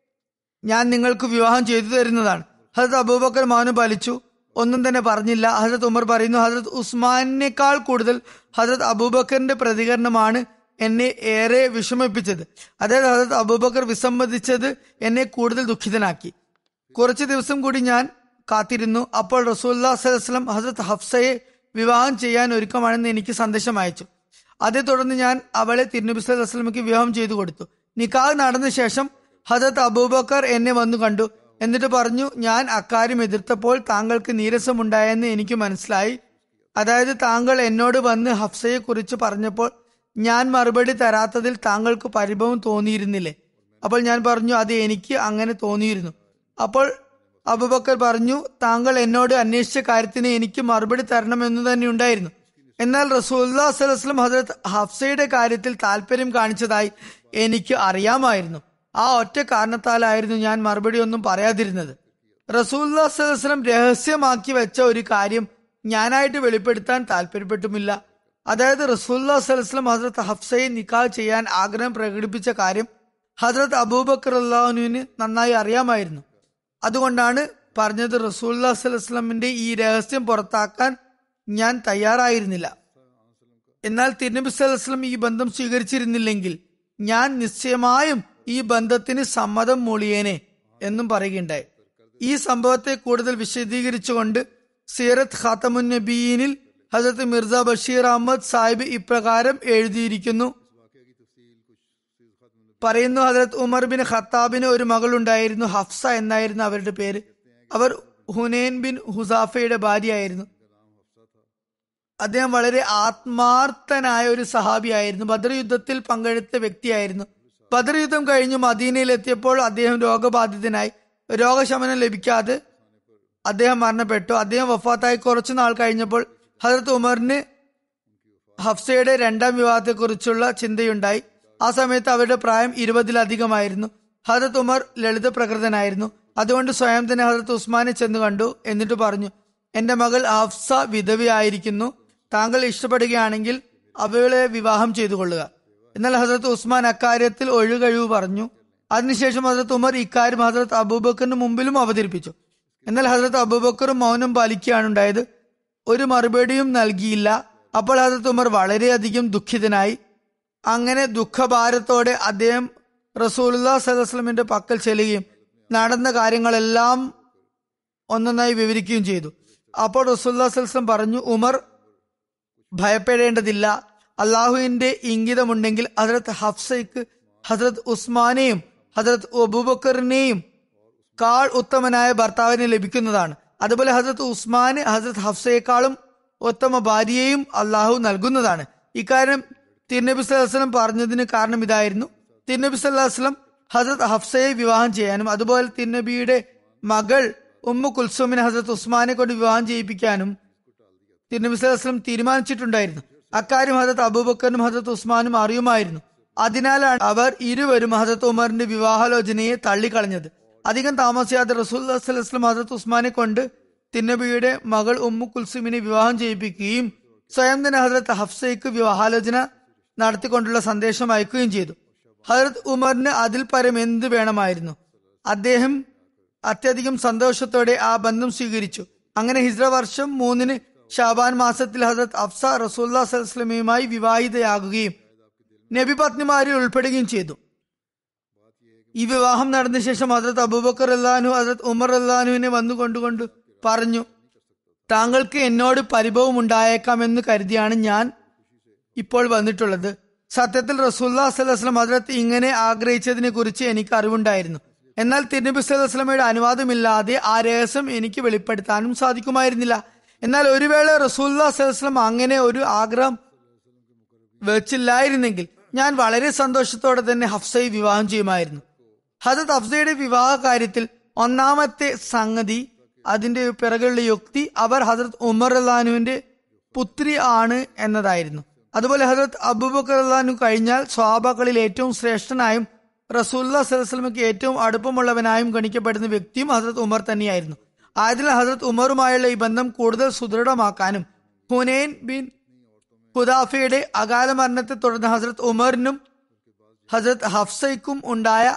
ഞാൻ നിങ്ങൾക്ക് വിവാഹം ചെയ്തു തരുന്നതാണ്. ഹസ്രത്ത് അബൂബക്കർ മൗനം പാലിച്ചു, ഒന്നും തന്നെ പറഞ്ഞില്ല. ഹസ്രത്ത് ഉമർ പറയുന്നു, ഹസ്രത്ത് ഉസ്മാനേക്കാൾ കൂടുതൽ ഹസ്രത്ത് അബൂബക്കറിന്റെ പ്രതികരണമാണ് എന്നെ ഏറെ വിഷമിപ്പിച്ചത്. അതായത് ഹസ്രത്ത് അബൂബക്കർ വിസമ്മതിച്ചത് എന്നെ കൂടുതൽ ദുഃഖിതനാക്കി. കുറച്ചു ദിവസം കൂടി ഞാൻ കാത്തിരുന്നു. അപ്പോൾ റസൂലുള്ളാഹി സ്വല്ലല്ലാഹു അലൈഹി വസല്ലം ഹസ്രത്ത് ഹഫ്സയെ വിവാഹം ചെയ്യാൻ ഒരുക്കമാണെന്ന് എനിക്ക് സന്ദേശം അയച്ചു. അതേ തുടർന്ന് ഞാൻ അവളെ തിരുനബി സല്ലല്ലാഹു അലൈഹി വസല്ലമയ്ക്ക് വിവാഹം ചെയ്തു കൊടുത്തു. നിക്കാഹ് നടന്ന ശേഷം ഹസ്രത്ത് അബൂബക്കർ എന്നെ വന്നു കണ്ടു. എന്നിട്ട് പറഞ്ഞു, ഞാൻ അക്കാര്യം എതിർത്തപ്പോൾ താങ്കൾക്ക് നീരസമുണ്ടായെന്ന് എനിക്ക് മനസ്സിലായി. അതായത് താങ്കൾ എന്നോട് വന്ന് ഹഫ്സയെ കുറിച്ച് പറഞ്ഞപ്പോൾ ഞാൻ മറുപടി തരാത്തതിൽ താങ്കൾക്ക് പരിഭവം തോന്നിയിരുന്നില്ലേ? അപ്പോൾ ഞാൻ പറഞ്ഞു, അത് എനിക്ക് അങ്ങനെ തോന്നിയിരുന്നു. അപ്പോൾ അബൂബക്കർ പറഞ്ഞു, താങ്കൾ എന്നോട് അന്വേഷിച്ച കാര്യത്തിന് എനിക്ക് മറുപടി തരണമെന്ന് തന്നെ ഉണ്ടായിരുന്നു. എന്നാൽ റസൂലുള്ളാഹി സ്വല്ലല്ലാഹു അലൈഹി വസല്ലം ഹസ്രത്ത് ഹഫ്സയുടെ കാര്യത്തിൽ താല്പര്യം കാണിച്ചതായി എനിക്ക് അറിയാമായിരുന്നു. ആ ഒറ്റ കാരണത്താലായിരുന്നു ഞാൻ മറുപടി ഒന്നും പറയാതിരുന്നത്. റസൂലുള്ളാഹി സ്വല്ലല്ലാഹു അലൈഹി വസല്ലം രഹസ്യമാക്കി വെച്ച ഒരു കാര്യം ഞാനായിട്ട് വെളിപ്പെടുത്താൻ താല്പര്യപ്പെട്ടുമില്ല. അതായത് റസൂലുള്ളാഹി സ്വല്ലല്ലാഹു അലൈഹി വസല്ലം ഹസ്രത്ത് ഹഫ്സയെ നിക്കാഹ് ചെയ്യാൻ ആഗ്രഹം പ്രകടിപ്പിച്ച കാര്യം ഹസ്രത്ത് അബൂബക്കർ റളിയല്ലാഹു അൻഹുവിന് നന്നായി അറിയാമായിരുന്നു. അതുകൊണ്ടാണ് പറഞ്ഞത് റസൂലുള്ളാഹി സ്വല്ലല്ലാഹു അലൈഹി വസല്ലമിന്റെ ഈ രഹസ്യം പുറത്താക്കാൻ ഞാൻ തയ്യാറായിരുന്നില്ല. എന്നാൽ തിരുനബി സല്ലല്ലാഹു അലൈഹി വസല്ലം ഈ ബന്ധം സ്വീകരിച്ചിരുന്നില്ലെങ്കിൽ ഞാൻ നിശ്ചയമായും ഈ ബന്ധത്തിന് സമ്മതം മൂളിയേനെ എന്നും പറയുകയുണ്ടായി. ഈ സംഭവത്തെ കൂടുതൽ വിശദീകരിച്ചുകൊണ്ട് സീറത്ത് ഖാത്തമുൻ നബിയീനിൽ ഹസരത്ത് മിർസ ബഷീർ അഹമ്മദ് സാഹിബ് ഇപ്രകാരം എഴുതിയിരിക്കുന്നു. പറയുന്നു, ഹസരത്ത് ഉമർ ബിൻ ഖത്താബിന് ഒരു മകളുണ്ടായിരുന്നു. ഹഫ്സ എന്നായിരുന്നു അവരുടെ പേര്. അവർ ഹുനൈൻ ബിൻ ഹുസാഫയുടെ ഭാര്യയായിരുന്നു. അദ്ദേഹം വളരെ ആത്മാർത്ഥനായ ഒരു സഹാബിയായിരുന്നു. ബദർ യുദ്ധത്തിൽ പങ്കെടുത്ത വ്യക്തിയായിരുന്നു. ബദർ യുദ്ധം കഴിഞ്ഞ് മദീനയിൽ എത്തിയപ്പോൾ അദ്ദേഹം രോഗബാധിതനായി. രോഗശമനം ലഭിക്കാതെ അദ്ദേഹം മരണപ്പെട്ടു. അദ്ദേഹം വഫാത്തായി കുറച്ചു നാൾ കഴിഞ്ഞപ്പോൾ ഹസരത്ത് ഉമറിന് ഹഫ്സയുടെ രണ്ടാം വിവാഹത്തെക്കുറിച്ചുള്ള ചിന്തയുണ്ടായി. ആ സമയത്ത് അവരുടെ പ്രായം 20-ലധികമായിരുന്നു. ഹസരത്ത് ഉമർ ലളിത പ്രകൃതനായിരുന്നു. അതുകൊണ്ട് സ്വയം തന്നെ ഹസരത്ത് ഉസ്മാനെ ചെന്ന് കണ്ടു. എന്നിട്ട് പറഞ്ഞു, എന്റെ മകൾ ഹഫ്സ വിധവയായിരിക്കുന്നു. താങ്കൾ ഇഷ്ടപ്പെടുകയാണെങ്കിൽ അവളെ വിവാഹം ചെയ്തു കൊള്ളുക. എന്നാൽ ഹസരത്ത് ഉസ്മാൻ അക്കാര്യത്തിൽ ഒഴികഴിവ് പറഞ്ഞു. അതിനുശേഷം ഹസരത്ത് ഉമർ ഇക്കാര്യം ഹസരത്ത് അബൂബക്കറിന് മുമ്പിലും അവതരിപ്പിച്ചു. എന്നാൽ ഹസരത്ത് അബൂബക്കറും മൗനം പാലിക്കുകയാണ് ഉണ്ടായത്. ഒരു മറുപടിയും നൽകിയില്ല. അപ്പോൾ ഹസരത്ത് ഉമർ വളരെയധികം ദുഃഖിതനായി. അങ്ങനെ ദുഃഖഭാരത്തോടെ അദ്ദേഹം റസൂലുള്ളാഹി സ്വല്ലല്ലാഹു അലൈഹി വസല്ലമിന്റെ പക്കൽ ചെല്ലുകയും നടന്ന കാര്യങ്ങളെല്ലാം ഒന്നൊന്നായി വിവരിക്കുകയും ചെയ്തു. അപ്പോൾ റസൂലുള്ളാഹി സ്വല്ലല്ലാഹു അലൈഹി വസല്ലം പറഞ്ഞു, ഉമർ ഭയപ്പെടേണ്ടതില്ല. അള്ളാഹുവിന്റെ ഇംഗിതമുണ്ടെങ്കിൽ ഹസരത്ത് ഹഫ്സയ്ക്ക് ഹസരത്ത് ഉസ്മാനെയും ഹസരത്ത് അബൂബക്കറിനെയും കാൾ ഉത്തമനായ ഭർത്താവിനെ ലഭിക്കുന്നതാണ്. അതുപോലെ ഹസരത്ത് ഉസ്മാന് ഹസരത്ത് ഹഫ്സയെക്കാളും ഉത്തമ ഭാര്യയെയും അള്ളാഹു നൽകുന്നതാണ്. ഇക്കാര്യം തിരുനബി സല്ലല്ലാഹു അലൈഹി വസല്ലം പറഞ്ഞതിന് കാരണം ഇതായിരുന്നു. തിരുനബി സല്ലല്ലാഹു അലൈഹി വസല്ലം ഹസരത്ത് ഹഫ്സയെ വിവാഹം ചെയ്യാനും അതുപോലെ തിരുനബിയുടെ മകൾ ഉമ്മു കുൽസൂമിനെ ഹസരത്ത് ഉസ്മാനെ കൊണ്ട് വിവാഹം ചെയ്യിപ്പിക്കാനും തിരുനബി സല്ലല്ലാഹു അലൈഹി വസല്ലം തീരുമാനിച്ചിട്ടുണ്ടായിരുന്നു. അക്കാര്യം ഹസരത്ത് അബൂബക്കറിനും ഹസരത്ത് ഉസ്മാനും അറിയുമായിരുന്നു. അതിനാലാണ് അവർ ഇരുവരും ഹസരത്ത് ഉമറിന്റെ വിവാഹാലോചനയെ തള്ളിക്കളഞ്ഞത്. അധികം താമസിയാതെ റസൂലുള്ളാഹി സ്വല്ലല്ലാഹു അലൈഹി വസല്ലം ഹസരത്ത് ഉസ്മാനെ കൊണ്ട് തിരുനബിയുടെ മകൾ ഉമ്മു കുൽസൂമിനെ വിവാഹം ചെയ്യിപ്പിക്കുകയും സ്വയം തന്നെ ഹസരത്ത് ഹഫ്സയ്ക്ക് വിവാഹാലോചന നടത്തിക്കൊണ്ടുള്ള സന്ദേശം അയക്കുകയും ചെയ്തു. ഹസരത്ത് ഉമറിന് അതിൽ പരം എന്ത് വേണമായിരുന്നു. അദ്ദേഹം അത്യധികം സന്തോഷത്തോടെ ആ ബന്ധം സ്വീകരിച്ചു. അങ്ങനെ ഹിജ്റ വർഷം 3 ഷാബാൻ മാസത്തിൽ ഹസരത്ത് ഹഫ്സ റസൂലുള്ളാഹി സ്വല്ലല്ലാഹു അലൈഹി വസല്ലമയുമായി വിവാഹിതയാകുകയും നബി പത്നിമാരിൽ ഉൾപ്പെടുകയും ചെയ്തു. ഈ വിവാഹം നടന്ന ശേഷം ഹസരത്ത് അബൂബക്കർ റളിയല്ലാഹു അൻഹു ഹസരത്ത് ഉമർ റളിയല്ലാഹു അൻഹുവിനെ വന്നുകൊണ്ടുകൊണ്ട് പറഞ്ഞു, താങ്കൾക്ക് എന്നോട് പരിഭവം ഉണ്ടായേക്കാമെന്ന് കരുതിയാണ് ഞാൻ ഇപ്പോൾ വന്നിട്ടുള്ളത്. സത്യത്തിൽ റസൂലുള്ളാഹി സ്വല്ലല്ലാഹു അലൈഹി വസല്ലം ഹസരത്ത് ഇങ്ങനെ ആഗ്രഹിച്ചതിനെ കുറിച്ച് എനിക്ക് അറിവുണ്ടായിരുന്നു. എന്നാൽ തിരുനബി സല്ലല്ലാഹു അലൈഹി വസല്ലമയുടെ അനുവാദമില്ലാതെ ആ രഹസ്യം എനിക്ക് വെളിപ്പെടുത്താനും സാധിക്കുമായിരുന്നില്ല. എന്നാൽ ഒരു വേള റസൂലുള്ളാഹി സ്വല്ലല്ലാഹു അലൈഹി വസല്ലം അങ്ങനെ ഒരു ആഗ്രഹം വെച്ചില്ലായിരുന്നെങ്കിൽ ഞാൻ വളരെ സന്തോഷത്തോടെ തന്നെ ഹഫ്സയെ വിവാഹം ചെയ്യുമായിരുന്നു. ഹസരത്ത് ഹഫ്സയുടെ വിവാഹ കാര്യത്തിൽ ഒന്നാമത്തെ സംഗതി, അതിന്റെ പിറകുള്ള യുക്തി, അവർ ഹസരത്ത് ഉമർ റളിയല്ലാഹു അൻഹുവിന്റെ പുത്രി ആണ് എന്നതായിരുന്നു. അതുപോലെ ഹസരത്ത് അബൂബക്കർ റളിയല്ലാഹു അൻഹു കഴിഞ്ഞാൽ സ്വഹാബാക്കളിൽ ഏറ്റവും ശ്രേഷ്ഠനായും റസൂലുള്ളാഹി സ്വല്ലല്ലാഹു അലൈഹി വസല്ലമയ്ക്ക് ഏറ്റവും അടുപ്പമുള്ളവനായും ഗണിക്കപ്പെടുന്ന വ്യക്തിയും ഹസരത്ത് ഉമർ തന്നെയായിരുന്നു. ആയതിനാൽ ഹസരത്ത് ഉമറുമായുള്ള ഈ ബന്ധം കൂടുതൽ സുദൃഢമാക്കാനും ഹുനൈൻ ബിൻ ഹുദാഫയുടെ അകാല മരണത്തെ തുടർന്ന് ഹസരത്ത് ഉമറിനും ഹസരത്ത് ഹഫ്സയ്ക്കും ഉണ്ടായ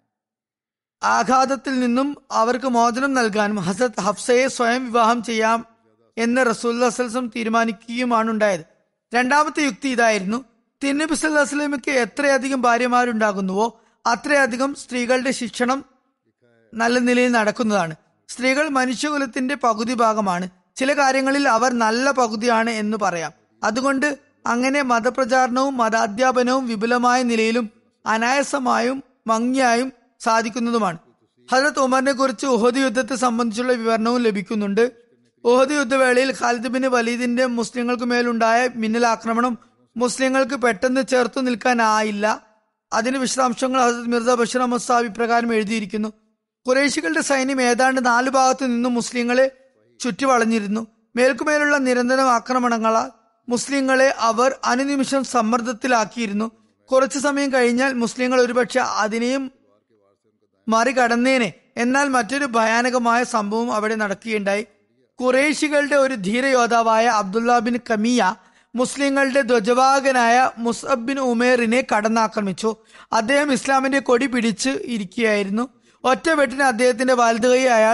ആഘാതത്തിൽ നിന്നും അവർക്ക് മോചനം നൽകാനും ഹസരത്ത് ഹഫ്സയെ സ്വയം വിവാഹം ചെയ്യാം എന്ന് റസൂലുള്ളാഹി സ്വല്ലല്ലാഹു അലൈഹി വസല്ലം തീരുമാനിക്കുകയുമാണ് ഉണ്ടായത്. രണ്ടാമത്തെ യുക്തി ഇതായിരുന്നു. തിരുനബി സല്ലല്ലാഹു അലൈഹി വസല്ലമയ്ക്ക് എത്രയധികം ഭാര്യമാരുണ്ടാകുന്നുവോ അത്രയധികം സ്ത്രീകളുടെ ശിക്ഷണം നല്ല നിലയിൽ നടക്കുന്നതാണ്. സ്ത്രീകൾ മനുഷ്യകുലത്തിന്റെ പകുതി ഭാഗമാണ്. ചില കാര്യങ്ങളിൽ അവർ നല്ല പകുതിയാണ് എന്ന് പറയാം. അതുകൊണ്ട് അങ്ങനെ മതപ്രചാരണവും മതാധ്യാപനവും വിപുലമായ നിലയിലും അനായാസമായും ഭംഗിയായും സാധിക്കുന്നതുമാണ്. ഹസരത്ത് ഉമറിനെ കുറിച്ച് ഉഹദ് യുദ്ധത്തെ സംബന്ധിച്ചുള്ള വിവരണവും ലഭിക്കുന്നുണ്ട്. ഉഹദ് യുദ്ധവേളയിൽ ഖാലിദ് ബിൻ വലീദിന്റെ മുസ്ലിങ്ങൾക്ക് മേലുണ്ടായ മിന്നലാക്രമണം മുസ്ലിങ്ങൾക്ക് പെട്ടെന്ന് ചേർത്തു നിൽക്കാനായില്ല. അതിന് വിശദാംശങ്ങൾ ഹസരത്ത് മിർസ ബഷീർ അഹമ്മദ് സാഹിബ് ഇപ്രകാരം എഴുതിയിരിക്കുന്നു. ഖുറൈശികളുടെ സൈന്യം ഏതാണ്ട് 4 ഭാഗത്തു നിന്നും മുസ്ലിങ്ങളെ ചുറ്റിവളഞ്ഞിരുന്നു. മേൽക്കുമേലുള്ള നിരന്തര ആക്രമണങ്ങളാൽ മുസ്ലിങ്ങളെ അവർ അനുനിമിഷം സമ്മർദ്ദത്തിലാക്കിയിരുന്നു. കുറച്ചു സമയം കഴിഞ്ഞാൽ മുസ്ലിങ്ങൾ ഒരുപക്ഷെ അതിനെയും മറികടന്നേനെ. എന്നാൽ മറ്റൊരു ഭയാനകമായ സംഭവം അവിടെ നടക്കുകയുണ്ടായി. ഖുറൈശികളുടെ ഒരു ധീരയോദ്ധാവായ അബ്ദുള്ള ബിൻ കമിയ മുസ്ലിങ്ങളുടെ ധ്വജവാഹകനായ മുസ്അബ് ബിൻ ഉമേറിനെ കടന്നാക്രമിച്ചു. അദ്ദേഹം ഇസ്ലാമിന്റെ കൊടി പിടിച്ച് ഇരിക്കുകയായിരുന്നു. ഒറ്റ വെട്ടിന് അദ്ദേഹത്തിന്റെ വലതുകൈ അയാൾ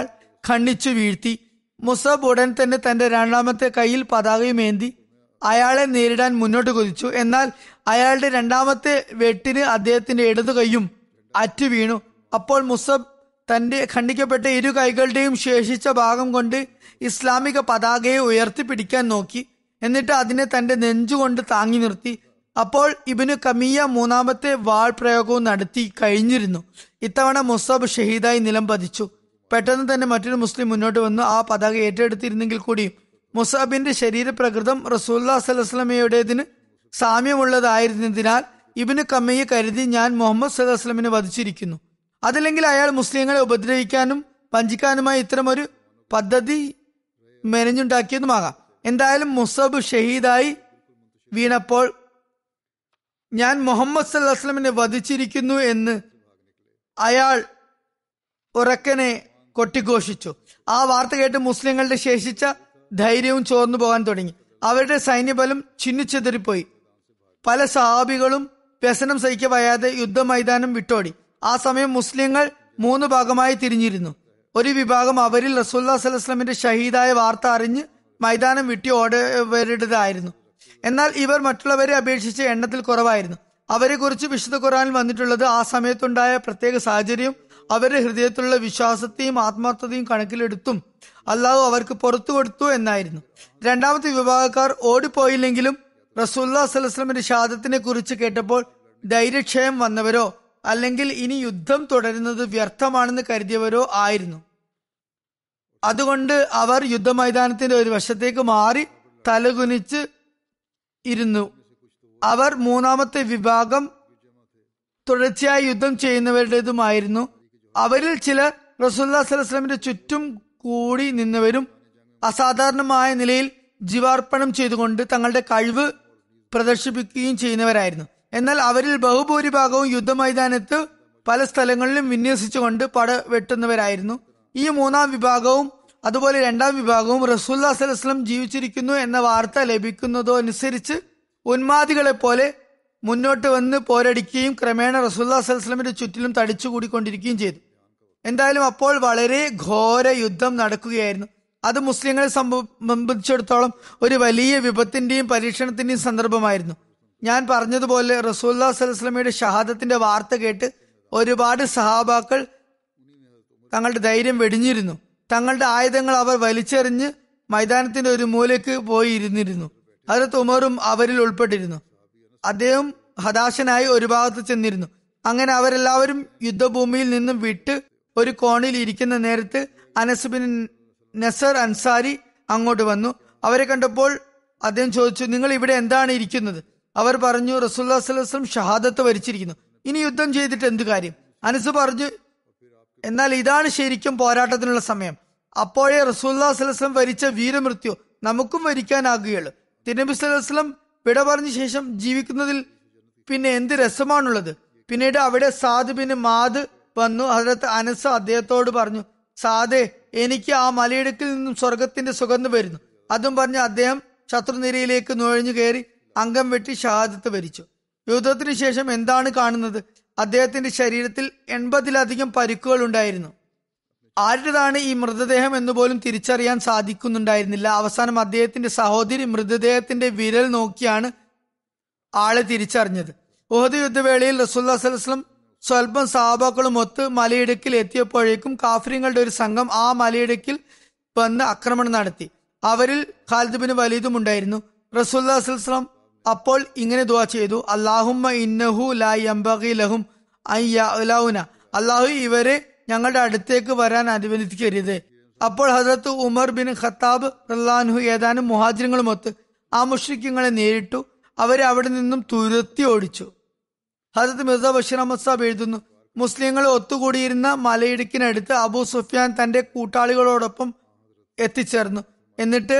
ഖണ്ഡിച്ചു വീഴ്ത്തി. മുസബ് ഉടൻ തന്നെ തന്റെ രണ്ടാമത്തെ കൈയിൽ പതാകയുമേന്തി അയാളെ നേരിടാൻ മുന്നോട്ട് കുതിച്ചു. എന്നാൽ അയാളുടെ രണ്ടാമത്തെ വെട്ടിന് അദ്ദേഹത്തിന്റെ ഇടതു കൈയും അറ്റു വീണു. അപ്പോൾ മുസബ് തന്റെ ഖണ്ഡിക്കപ്പെട്ട ഇരു കൈകളുടെയും ശേഷിച്ച ഭാഗം കൊണ്ട് ഇസ്ലാമിക പതാകയെ ഉയർത്തിപ്പിടിക്കാൻ നോക്കി. എന്നിട്ട് അതിനെ തന്റെ നെഞ്ചുകൊണ്ട് താങ്ങി നിർത്തി. അപ്പോൾ ഇബ്നു കമിയ മൂന്നാമത്തെ വാൾ പ്രയോഗവും നടത്തി കഴിഞ്ഞിരുന്നു. ഇത്തവണ മുസബ് ഷഹീദായി നിലം പതിച്ചു. പെട്ടെന്ന് തന്നെ മറ്റൊരു മുസ്ലിം മുന്നോട്ട് വന്നു ആ പതാക ഏറ്റെടുത്തിരുന്നെങ്കിൽ കൂടിയും മുസബിന്റെ ശരീരപ്രകൃതം റസൂലുള്ളാഹി സ്വല്ലല്ലാഹു അലൈഹി വസല്ലമയുടേതിന് സാമ്യമുള്ളതായിരുന്നതിനാൽ ഇബ്നു കമിയ കരുതി, ഞാൻ മുഹമ്മദ് സ്വല്ലല്ലാഹു അലൈഹി വസല്ലമയെ വധിച്ചിരിക്കുന്നു, അതല്ലെങ്കിൽ അയാൾ മുസ്ലിങ്ങളെ ഉപദ്രവിക്കാനും വഞ്ചിക്കാനുമായി ഇത്തരമൊരു പദ്ധതി മെനഞ്ഞുണ്ടാക്കിയതുമാകാം. എന്തായാലും മുസബ് ഷഹീദായി വീണപ്പോൾ ഞാൻ മുഹമ്മദ് സല്ലല്ലാഹു അലൈഹി വസല്ലമയെ വധിച്ചിരിക്കുന്നു എന്ന് അയാൾ ഉറക്കനെ കൊട്ടിഘോഷിച്ചു. ആ വാർത്ത കേട്ട് മുസ്ലിങ്ങളുടെ ശേഷിച്ച ധൈര്യവും ചോർന്നു പോകാൻ തുടങ്ങി. അവരുടെ സൈന്യബലം ചിന്നിച്ചെതറിപ്പോയി. പല സഹാബികളും വ്യസനം സഹിക്ക വയ്യാതെ യുദ്ധമൈതാനം വിട്ടോടി. ആ സമയം മുസ്ലിങ്ങൾ 3 ഭാഗമായി തിരിഞ്ഞിരുന്നു. ഒരു വിഭാഗം അവരിൽ റസൂലുള്ളാഹി സ്വല്ലല്ലാഹു അലൈഹി വസല്ലമയുടെ ഷഹീദായ വാർത്ത അറിഞ്ഞ് മൈതാനം വിട്ടി ഓടവരുടേതായിരുന്നു. എന്നാൽ ഇവർ മറ്റുള്ളവരെ അപേക്ഷിച്ച് എണ്ണത്തിൽ കുറവായിരുന്നു. അവരെ കുറിച്ച് വിശുദ്ധ ഖുർആനിൽ വന്നിട്ടുള്ളത് ആ സമയത്തുണ്ടായ പ്രത്യേക സാഹചര്യം അവരുടെ ഹൃദയത്തിലുള്ള വിശ്വാസത്തെയും ആത്മാർത്ഥതയും കണക്കിലെടുത്തും അള്ളാഹു അവർക്ക് പുറത്തു കൊടുത്തു എന്നായിരുന്നു. രണ്ടാമത്തെ വിഭാഗക്കാർ ഓടിപ്പോയില്ലെങ്കിലും റസൂലുള്ളാഹി സ്വല്ലല്ലാഹു അലൈഹി വസല്ലമയുടെ ഷഹാദത്തിനെ കുറിച്ച് കേട്ടപ്പോൾ ധൈര്യക്ഷയം വന്നവരോ അല്ലെങ്കിൽ ഇനി യുദ്ധം തുടരുന്നത് വ്യർത്ഥമാണെന്ന് കരുതിയവരോ ആയിരുന്നു. അതുകൊണ്ട് അവർ യുദ്ധമൈതാനത്തിന്റെ ഒരു വശത്തേക്ക് മാറി തലകുനിച്ച് ഇരുന്നു. അവർ മൂന്നാമത്തെ വിഭാഗം തുടർച്ചയായി യുദ്ധം ചെയ്യുന്നവരുടേതുമായിരുന്നു. അവരിൽ ചിലർ റസൂലുള്ളാഹി സ്വല്ലല്ലാഹു അലൈഹി വസല്ലമയുടെ ചുറ്റും കൂടി നിന്നവരും അസാധാരണമായ നിലയിൽ ജീവാർപ്പണം ചെയ്തുകൊണ്ട് തങ്ങളുടെ കഴിവ് പ്രദർശിപ്പിക്കുകയും ചെയ്യുന്നവരായിരുന്നു. എന്നാൽ അവരിൽ ബഹുഭൂരിഭാഗവും യുദ്ധമൈതാനത്ത് പല സ്ഥലങ്ങളിലും വിന്യസിച്ചുകൊണ്ട് പട വെട്ടുന്നവരായിരുന്നു. ഈ മൂന്നാം വിഭാഗവും അതുപോലെ രണ്ടാം വിഭാഗവും റസൂലുള്ളാഹി സ്വല്ലല്ലാഹു അലൈഹി വസല്ലം ജീവിച്ചിരിക്കുന്നു എന്ന വാർത്ത ലഭിക്കുന്നതോ അനുസരിച്ച് ഉന്മാദികളെ പോലെ മുന്നോട്ട് വന്ന് പോരടിക്കുകയും ക്രമേണ റസൂലുള്ളാഹി സ്വല്ലല്ലാഹു അലൈഹി വസല്ലമയുടെ ചുറ്റിലും തടിച്ചുകൂടിക്കൊണ്ടിരിക്കുകയും ചെയ്തു. എന്തായാലും അപ്പോൾ വളരെ ഘോര യുദ്ധം നടക്കുകയായിരുന്നു. അത് മുസ്ലിങ്ങളെ സംബന്ധിച്ചിടത്തോളം ഒരു വലിയ വിപത്തിന്റെയും പരീക്ഷണത്തിന്റെയും സന്ദർഭമായിരുന്നു. ഞാൻ പറഞ്ഞതുപോലെ റസൂലുള്ളാഹി സ്വല്ലല്ലാഹു അലൈഹി വസല്ലമയുടെ ഷഹാദത്തിന്റെ വാർത്ത കേട്ട് ഒരുപാട് സഹാബാക്കൾ തങ്ങളുടെ ധൈര്യം വെടിഞ്ഞിരുന്നു. തങ്ങളുടെ ആയുധങ്ങൾ അവർ വലിച്ചെറിഞ്ഞ് മൈതാനത്തിന്റെ ഒരു മൂലയ്ക്ക് പോയി ഇരുന്നിരുന്നു. ഹസ്രത്ത് ഉമറും അവരിൽ ഉൾപ്പെട്ടിരുന്നു. അദ്ദേഹം ഹതാശനായി ഒരു ഭാഗത്ത് ചെന്നിരുന്നു. അങ്ങനെ അവരെല്ലാവരും യുദ്ധഭൂമിയിൽ നിന്നും വിട്ട് ഒരു കോണിൽ ഇരിക്കുന്ന നേരത്ത് അനസ് ബിൻ നസർ അൻസാരി അങ്ങോട്ട് വന്നു. അവരെ കണ്ടപ്പോൾ അദ്ദേഹം ചോദിച്ചു, നിങ്ങൾ ഇവിടെ എന്താണ് ഇരിക്കുന്നത്? അവർ പറഞ്ഞു, റസൂലുള്ളാഹി സ്വല്ലല്ലാഹു അലൈഹി വസല്ലം ഷഹാദത്ത് വരിച്ചിരിക്കുന്നു, ഇനി യുദ്ധം ചെയ്തിട്ട് എന്ത് കാര്യം? അനസ് പറഞ്ഞു, എന്നാൽ ഇതാണ് ശരിക്കും പോരാട്ടത്തിനുള്ള സമയം. അപ്പോഴേ റസൂലുള്ളാഹി സ്വല്ലല്ലാഹു അലൈഹി വസല്ലം വരിച്ച വീരമൃത്യു നമുക്കും വരിക്കാനാകുകയുള്ളൂ. തിരുനബി സല്ലല്ലാഹു അലൈഹി വസല്ലം വിട പറഞ്ഞ ശേഷം ജീവിക്കുന്നതിൽ പിന്നെ എന്ത് രസമാണുള്ളത്? പിന്നീട് അവിടെ സാദ് ബിൻ മാദ് വന്നു. ഹസ്രത്ത് അനസ് അദ്ദേഹത്തോട് പറഞ്ഞു, സാദേ, എനിക്ക് ആ മലയിടുക്കിൽ നിന്നും സ്വർഗത്തിന്റെ സുഗന്ധം വരുന്നു. അതും പറഞ്ഞ് അദ്ദേഹം ശത്രുനിരയിലേക്ക് നുഴഞ്ഞു കയറി അംഗം വെട്ടി ഷഹാദത്ത് വരിച്ചു. യുദ്ധത്തിന് ശേഷം എന്താണ് കാണുന്നത്? അദ്ദേഹത്തിന്റെ ശരീരത്തിൽ 80-ലധികം പരിക്കുകൾ ഉണ്ടായിരുന്നു. ആരുടേതാണ് ഈ മൃതദേഹം എന്ന് പോലും തിരിച്ചറിയാൻ സാധിക്കുന്നുണ്ടായിരുന്നില്ല. അവസാനം അദ്ദേഹത്തിന്റെ സഹോദരി മൃതദേഹത്തിന്റെ വിരൽ നോക്കിയാണ് ആളെ തിരിച്ചറിഞ്ഞത്. ഉഹദ് യുദ്ധവേളയിൽ റസൂലുള്ളാഹി സ്വല്ലല്ലാഹു അലൈഹി വസല്ലം സ്വൽപ്പം സഹാബാക്കളും ഒത്ത് മലയിടുക്കിൽ എത്തിയപ്പോഴേക്കും കാഫിറുകളുടെ ഒരു സംഘം ആ മലയിടുക്കിൽ വന്ന് ആക്രമണം നടത്തി. അവരിൽ ഖാലിദ് ബിൻ വലീദും ഉണ്ടായിരുന്നു. റസൂലുള്ളാഹി സ്വല്ലല്ലാഹു അലൈഹി വസല്ലം അപ്പോൾ ഇങ്ങനെ ദുആ ചെയ്തു, അല്ലാഹുമ്മ ഇന്നഹു ലാ യംബഗി ലഹും അൻ യഅലൗന, അല്ലാഹു ഇവരെ ഞങ്ങളുടെ അടുത്തേക്ക് വരാൻ അനുവദിക്കരുത്. അപ്പോൾ ഹസ്രത്ത് ഉമർ ബിൻ ഖത്താബ് റളിയല്ലാഹു അൻഹു ഏതാനും മുഹാജിറുകളുമൊത്ത് ആ മുശ്രിക്കുകളെ നേരിട്ടു. അവരെ അവിടെ നിന്നും തുരത്തി ഓടിച്ചു. ഹസ്രത്ത് മിർസ ബഷീർ അഹമ്മദ് സാബ് എഴുതുന്നു, മുസ്ലിങ്ങൾ ഒത്തുകൂടിയിരുന്ന മലയിടുക്കിനടുത്ത് അബൂ സുഫ്യാൻ തന്റെ കൂട്ടാളികളോടൊപ്പം എത്തിച്ചേർന്നു. എന്നിട്ട്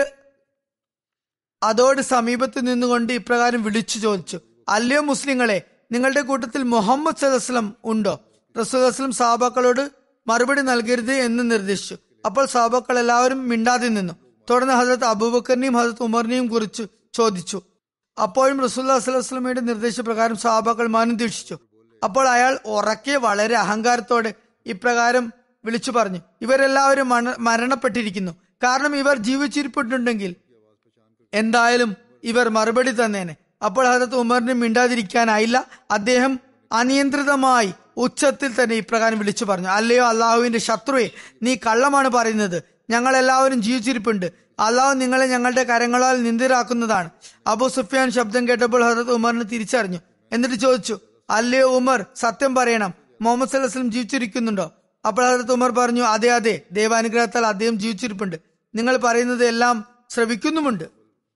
അതോട് സമീപത്ത് നിന്നുകൊണ്ട് ഇപ്രകാരം വിളിച്ചു ചോദിച്ചു, അല്ലയോ മുസ്ലിങ്ങളെ, നിങ്ങളുടെ കൂട്ടത്തിൽ മുഹമ്മദ് സല്ലല്ലാഹു അലൈഹി വസല്ലം ഉണ്ടോ? റസൂലുള്ളാഹി സ്വല്ലല്ലാഹു അലൈഹി വസല്ലം സഹാബാക്കളോട് മറുപടി നൽകരുത് എന്ന് നിർദ്ദേശിച്ചു. അപ്പോൾ സഹാബാക്കൾ എല്ലാവരും മിണ്ടാതെ നിന്നു. തുടർന്ന് ഹസ്രത്ത് അബൂബക്കറിനെയും ഹസ്രത്ത് ഉമറിനെയും കുറിച്ച് ചോദിച്ചു. അപ്പോഴും റസൂലുള്ളാഹി സ്വല്ലല്ലാഹു അലൈഹി വസല്ലമയുടെ നിർദ്ദേശപ്രകാരം സഹാബാക്കൾ മൗനം ദീക്ഷിച്ചു. അപ്പോൾ അയാൾ ഉറക്കെ വളരെ അഹങ്കാരത്തോടെ ഇപ്രകാരം വിളിച്ചു പറഞ്ഞു, ഇവരെല്ലാവരും മരണപ്പെട്ടിരിക്കുന്നു. കാരണം ഇവർ ജീവിച്ചിരിപ്പിട്ടുണ്ടെങ്കിൽ എന്തായാലും ഇവർ മറുപടി തന്നേനെ. അപ്പോൾ ഹദരത്ത് ഉമറിന് മിണ്ടാതിരിക്കാനായില്ല. അദ്ദേഹം അനിയന്ത്രിതമായി ഉച്ചത്തിൽ തന്നെ ഇപ്രകാരം വിളിച്ചു പറഞ്ഞു, അല്ലയോ അള്ളാഹുവിന്റെ ശത്രുവെ, നീ കള്ളമാണ് പറയുന്നത്. ഞങ്ങൾ എല്ലാവരും ജീവിച്ചിരിപ്പുണ്ട്. അള്ളാഹു നിങ്ങളെ ഞങ്ങളുടെ കരങ്ങളാൽ നിന്ദിരാക്കുന്നതാണ്. അബൂ സുഫിയാൻ ശബ്ദം കേട്ടപ്പോൾ ഹദരത്ത് ഉമറിന് തിരിച്ചറിഞ്ഞു. എന്നിട്ട് ചോദിച്ചു, അല്ലയോ ഉമർ, സത്യം പറയണം, മുഹമ്മദ് സല്ലല്ലാഹു അലൈഹി വസല്ലം ജീവിച്ചിരിക്കുന്നുണ്ടോ? അപ്പോൾ ഹദരത്ത് ഉമർ പറഞ്ഞു, അതെ അതെ, ദൈവാനുഗ്രഹത്താൽ അദ്ദേഹം ജീവിച്ചിരിപ്പുണ്ട്. നിങ്ങൾ പറയുന്നത് എല്ലാം ശ്രവിക്കുന്നുമുണ്ട്.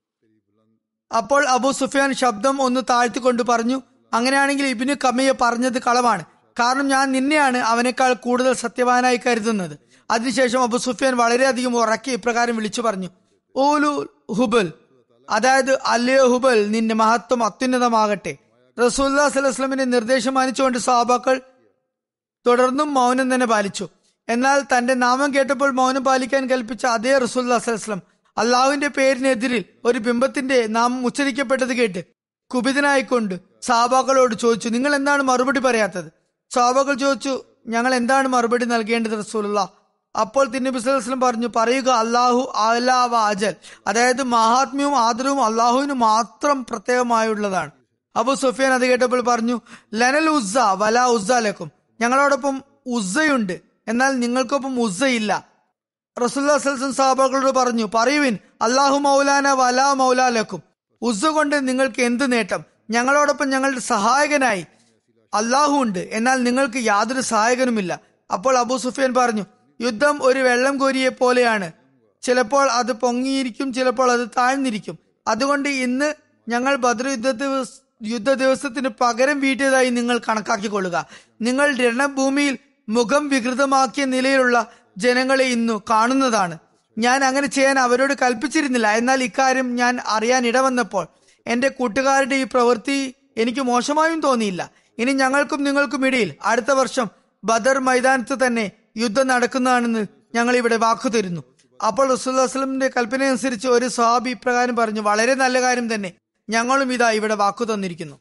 അപ്പോൾ അബൂ സുഫിയാൻ ശബ്ദം ഒന്ന് താഴ്ത്തിക്കൊണ്ട് പറഞ്ഞു, അങ്ങനെയാണെങ്കിൽ ഇബ്നു കമയ്യ പറഞ്ഞത് കളവാണ്. കാരണം ഞാൻ നിന്നെയാണ് അവനേക്കാൾ കൂടുതൽ സത്യവാനായി കരുതുന്നത്. അതിനുശേഷം അബൂ സുഫിയാൻ വളരെയധികം ഉറക്കി ഇപ്രകാരം വിളിച്ചു പറഞ്ഞു, ഓലു ഹുബൽ, അതായത് അല്ലയോ ഹുബൽ, നിന്റെ മഹത്വം അത്യുന്നതമാകട്ടെ. റസൂലുള്ളാഹി സ്വല്ലല്ലാഹു അലൈഹി വസല്ലമിന്റെ നിർദ്ദേശം മാനിച്ചുകൊണ്ട് സഹാബാക്കൾ തുടർന്നും മൗനം തന്നെ പാലിച്ചു. എന്നാൽ തന്റെ നാമം കേട്ടപ്പോൾ മൗനം പാലിക്കാൻ കൽപ്പിച്ച അതേ റസൂലുള്ളാഹി സ്വല്ലല്ലാഹു അലൈഹി വസല്ലം അള്ളാഹുവിന്റെ പേരിനെതിരിൽ ഒരു ബിംബത്തിന്റെ നാമം ഉച്ചരിക്കപ്പെട്ടത് കേട്ട് കുപിതനായിക്കൊണ്ട് സഹാബാക്കളോട് ചോദിച്ചു, നിങ്ങൾ എന്താണ് മറുപടി പറയാത്തത്? സഹാബാക്കൾ ചോദിച്ചു, ഞങ്ങൾ എന്താണ് മറുപടി നൽകേണ്ടത് റസൂലുള്ളാഹ്? അപ്പോൾ തിരുനബി സല്ലല്ലാഹു അലൈഹി വസല്ലം പറഞ്ഞു, പറയുക, അല്ലാഹു അഅ്ലാ വ അജൽ, അതായത് മഹാത്മ്യവും ആദരവും അള്ളാഹുവിന് മാത്രം പ്രത്യേകമായുള്ളതാണ്. അബൂ സുഫിയാൻ അത് കേട്ടപ്പോൾ പറഞ്ഞു, ലനൽ ഉസ്സ വലാ ഉസ്സ ലക്കും, ഞങ്ങളോടൊപ്പം ഉസ്സയുണ്ട്, എന്നാൽ നിങ്ങൾക്കൊപ്പം ഉസ്സയില്ല. റസൂലുള്ളാഹി സ്വല്ലല്ലാഹു അലൈഹി വസല്ലം സഹാബാക്കളോട് പറഞ്ഞു, പറയുവിൻ, അല്ലാഹു മൗലാന വലാ മൗലാ ലക്കും, ഉസ്സ കൊണ്ട് നിങ്ങൾക്ക് എന്ത് നേട്ടം? ഞങ്ങളോടൊപ്പം ഞങ്ങളുടെ സഹായകനായി അള്ളാഹു ഉണ്ട്, എന്നാൽ നിങ്ങൾക്ക് യാതൊരു സഹായകനുമില്ല. അപ്പോൾ അബൂ സുഫിയാൻ പറഞ്ഞു, യുദ്ധം ഒരു വെള്ളം കോരിയെ പോലെയാണ്, ചിലപ്പോൾ അത് പൊങ്ങിയിരിക്കും, ചിലപ്പോൾ അത് താഴ്ന്നിരിക്കും. അതുകൊണ്ട് ഇന്ന് ഞങ്ങൾ ബദർ യുദ്ധ ദിവസത്തിന് പകരം വീട്ടിയതായി നിങ്ങൾ കണക്കാക്കിക്കൊള്ളുക. നിങ്ങൾ രണഭൂമിയിൽ മുഖം വികൃതമാക്കിയ നിലയിലുള്ള ജനങ്ങളെ ഇന്നു കാണുന്നതാണ്. ഞാൻ അങ്ങനെ ചെയ്യാൻ അവരോട് കൽപ്പിച്ചിരുന്നില്ല. എന്നാൽ ഇക്കാര്യം ഞാൻ അറിയാൻ ഇടവന്നപ്പോൾ എന്റെ കൂട്ടുകാരുടെ ഈ പ്രവൃത്തി എനിക്ക് മോശമായും തോന്നിയില്ല. ഇനി ഞങ്ങൾക്കും നിങ്ങൾക്കും ഇടയിൽ അടുത്ത വർഷം ബദർ മൈതാനത്ത് തന്നെ യുദ്ധം നടക്കുന്നതാണെന്ന് ഞങ്ങൾ ഇവിടെ വാക്കു തരുന്നു. അപ്പോൾ റസൂലുള്ളാഹി സ്വല്ലല്ലാഹു അലൈഹി വസല്ലമിന്റെ കൽപ്പനയനുസരിച്ച് ഒരു സ്വഹാബി ഇപ്രകാരം പറഞ്ഞു, വളരെ നല്ല കാര്യം തന്നെ, ഞങ്ങളും ഇതാ ഇവിടെ വാക്കു തന്നിരിക്കുന്നു.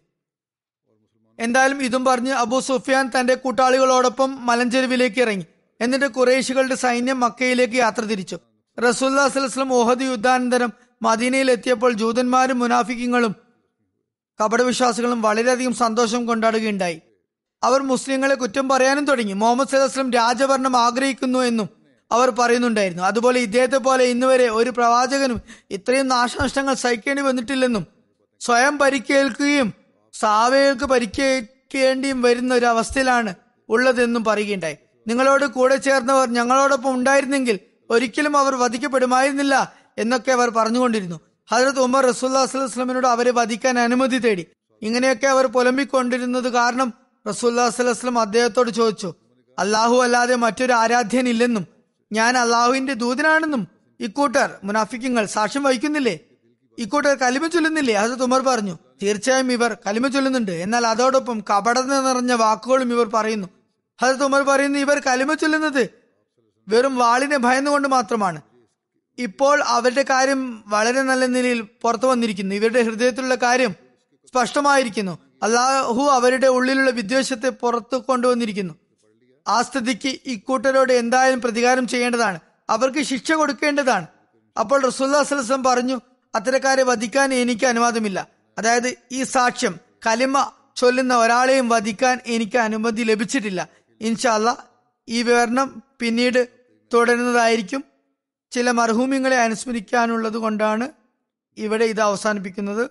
എന്തായാലും ഇതും പറഞ്ഞ് അബൂ സുഫിയാൻ തന്റെ കൂട്ടാളികളോടൊപ്പം മലഞ്ചെരുവിലേക്ക് ഇറങ്ങി. എന്നിട്ട് ഖുറൈശികളുടെ സൈന്യം മക്കയിലേക്ക് യാത്ര തിരിച്ചു. റസൂലുള്ളാഹി സ്വല്ലല്ലാഹു അലൈഹി വസല്ലം ഉഹദ് യുദ്ധാനന്തരം മദീനയിൽ എത്തിയപ്പോൾ ജൂതന്മാരും മുനാഫിക്കുകളും കപടവിശ്വാസികളും വളരെയധികം സന്തോഷം കൊണ്ടാടുകയുണ്ടായി. അവർ മുസ്ലിങ്ങളെ കുറ്റം പറയാനും തുടങ്ങി. മുഹമ്മദ് സല്ലല്ലാഹു അലൈഹി വസല്ലം രാജഭരണം ആഗ്രഹിക്കുന്നു എന്നും അവർ പറയുന്നുണ്ടായിരുന്നു. അതുപോലെ ഇദ്ദേഹത്തെ പോലെ ഇന്നുവരെ ഒരു പ്രവാചകനും ഇത്രയും നാശനഷ്ടങ്ങൾ സഹിക്കേണ്ടി വന്നിട്ടില്ലെന്നും സ്വയം പരിക്കേൽക്കുകയും സാവകൾക്ക് പരിക്കേൽക്കേണ്ടിയും വരുന്ന ഒരു അവസ്ഥയിലാണ് ഉള്ളതെന്നും പറയുകയുണ്ടായി. നിങ്ങളോട് കൂടെ ചേർന്നവർ ഞങ്ങളോടൊപ്പം ഉണ്ടായിരുന്നെങ്കിൽ ഒരിക്കലും അവർ വധിക്കപ്പെടുമായിരുന്നില്ല എന്നൊക്കെ അവർ പറഞ്ഞുകൊണ്ടിരുന്നു. ഹസ്രത്ത് ഉമർ റസൂലുള്ളാഹി സ്വല്ലല്ലാഹു അലൈഹി വസല്ലമിനോട് അവരെ വധിക്കാൻ അനുമതി തേടി. ഇങ്ങനെയൊക്കെ അവർ പുലമ്പിക്കൊണ്ടിരുന്നത് കാരണം റസൂലുള്ളാഹി സ്വല്ലല്ലാഹു അലൈഹി വസല്ലം അദ്ദേഹത്തോട് ചോദിച്ചു, അല്ലാഹു അല്ലാതെ മറ്റൊരു ആരാധ്യനില്ലെന്നും ഞാൻ അള്ളാഹുവിന്റെ ദൂതനാണെന്നും ഇക്കൂട്ടർ മുനാഫിക്കുകൾ സാക്ഷ്യം വഹിക്കുന്നില്ലേ? ഇക്കൂട്ടർ കലിമ ചൊല്ലുന്നില്ലേ? ഹസ്രത്ത് ഉമർ പറഞ്ഞു, തീർച്ചയായും ഇവർ കലിമ ചൊല്ലുന്നുണ്ട്, എന്നാൽ അതോടൊപ്പം കപടത നിറഞ്ഞ വാക്കുകളും ഇവർ പറയുന്നു. ഹസ്രത്ത് ഉമർ പറയുന്നു, ഇവർ കലിമ ചൊല്ലുന്നത് വെറും വാളിനെ ഭയന്നുകൊണ്ട് മാത്രമാണ്. ഇപ്പോൾ അവരുടെ കാര്യം വളരെ നല്ല നിലയിൽ പുറത്തു വന്നിരിക്കുന്നു. ഇവരുടെ ഹൃദയത്തിലുള്ള കാര്യം സ്പഷ്ടമായിരിക്കുന്നു. അല്ലാഹു അവരുടെ ഉള്ളിലുള്ള വിദ്വേഷത്തെ പുറത്തു കൊണ്ടുവന്നിരിക്കുന്നു. ആ സ്ഥിതിക്ക് ഇക്കൂട്ടരോട് എന്തായാലും പ്രതികാരം ചെയ്യേണ്ടതാണ്, അവർക്ക് ശിക്ഷ കൊടുക്കേണ്ടതാണ്. അപ്പോൾ റസൂലുള്ളാഹി സ്വല്ലല്ലാഹു അലൈഹി വസല്ലം പറഞ്ഞു, അത്തരക്കാരെ വധിക്കാൻ എനിക്ക് അനുവാദമില്ല. അതായത് ഈ സാക്ഷ്യം കലിമ ചൊല്ലുന്ന ഒരാളെയും വധിക്കാൻ എനിക്ക് അനുമതി ലഭിച്ചിട്ടില്ല. ഇൻഷാ അല്ലാഹ് ഈ വിവരണം പിന്നീട് തുടരുന്നതായിരിക്കും. ചില മർഹൂമിങ്ങളെ അനുസ്മരിക്കാനുള്ളത് കൊണ്ടാണ് ഇവിടെ ഇത് അവസാനിപ്പിക്കുന്നത്.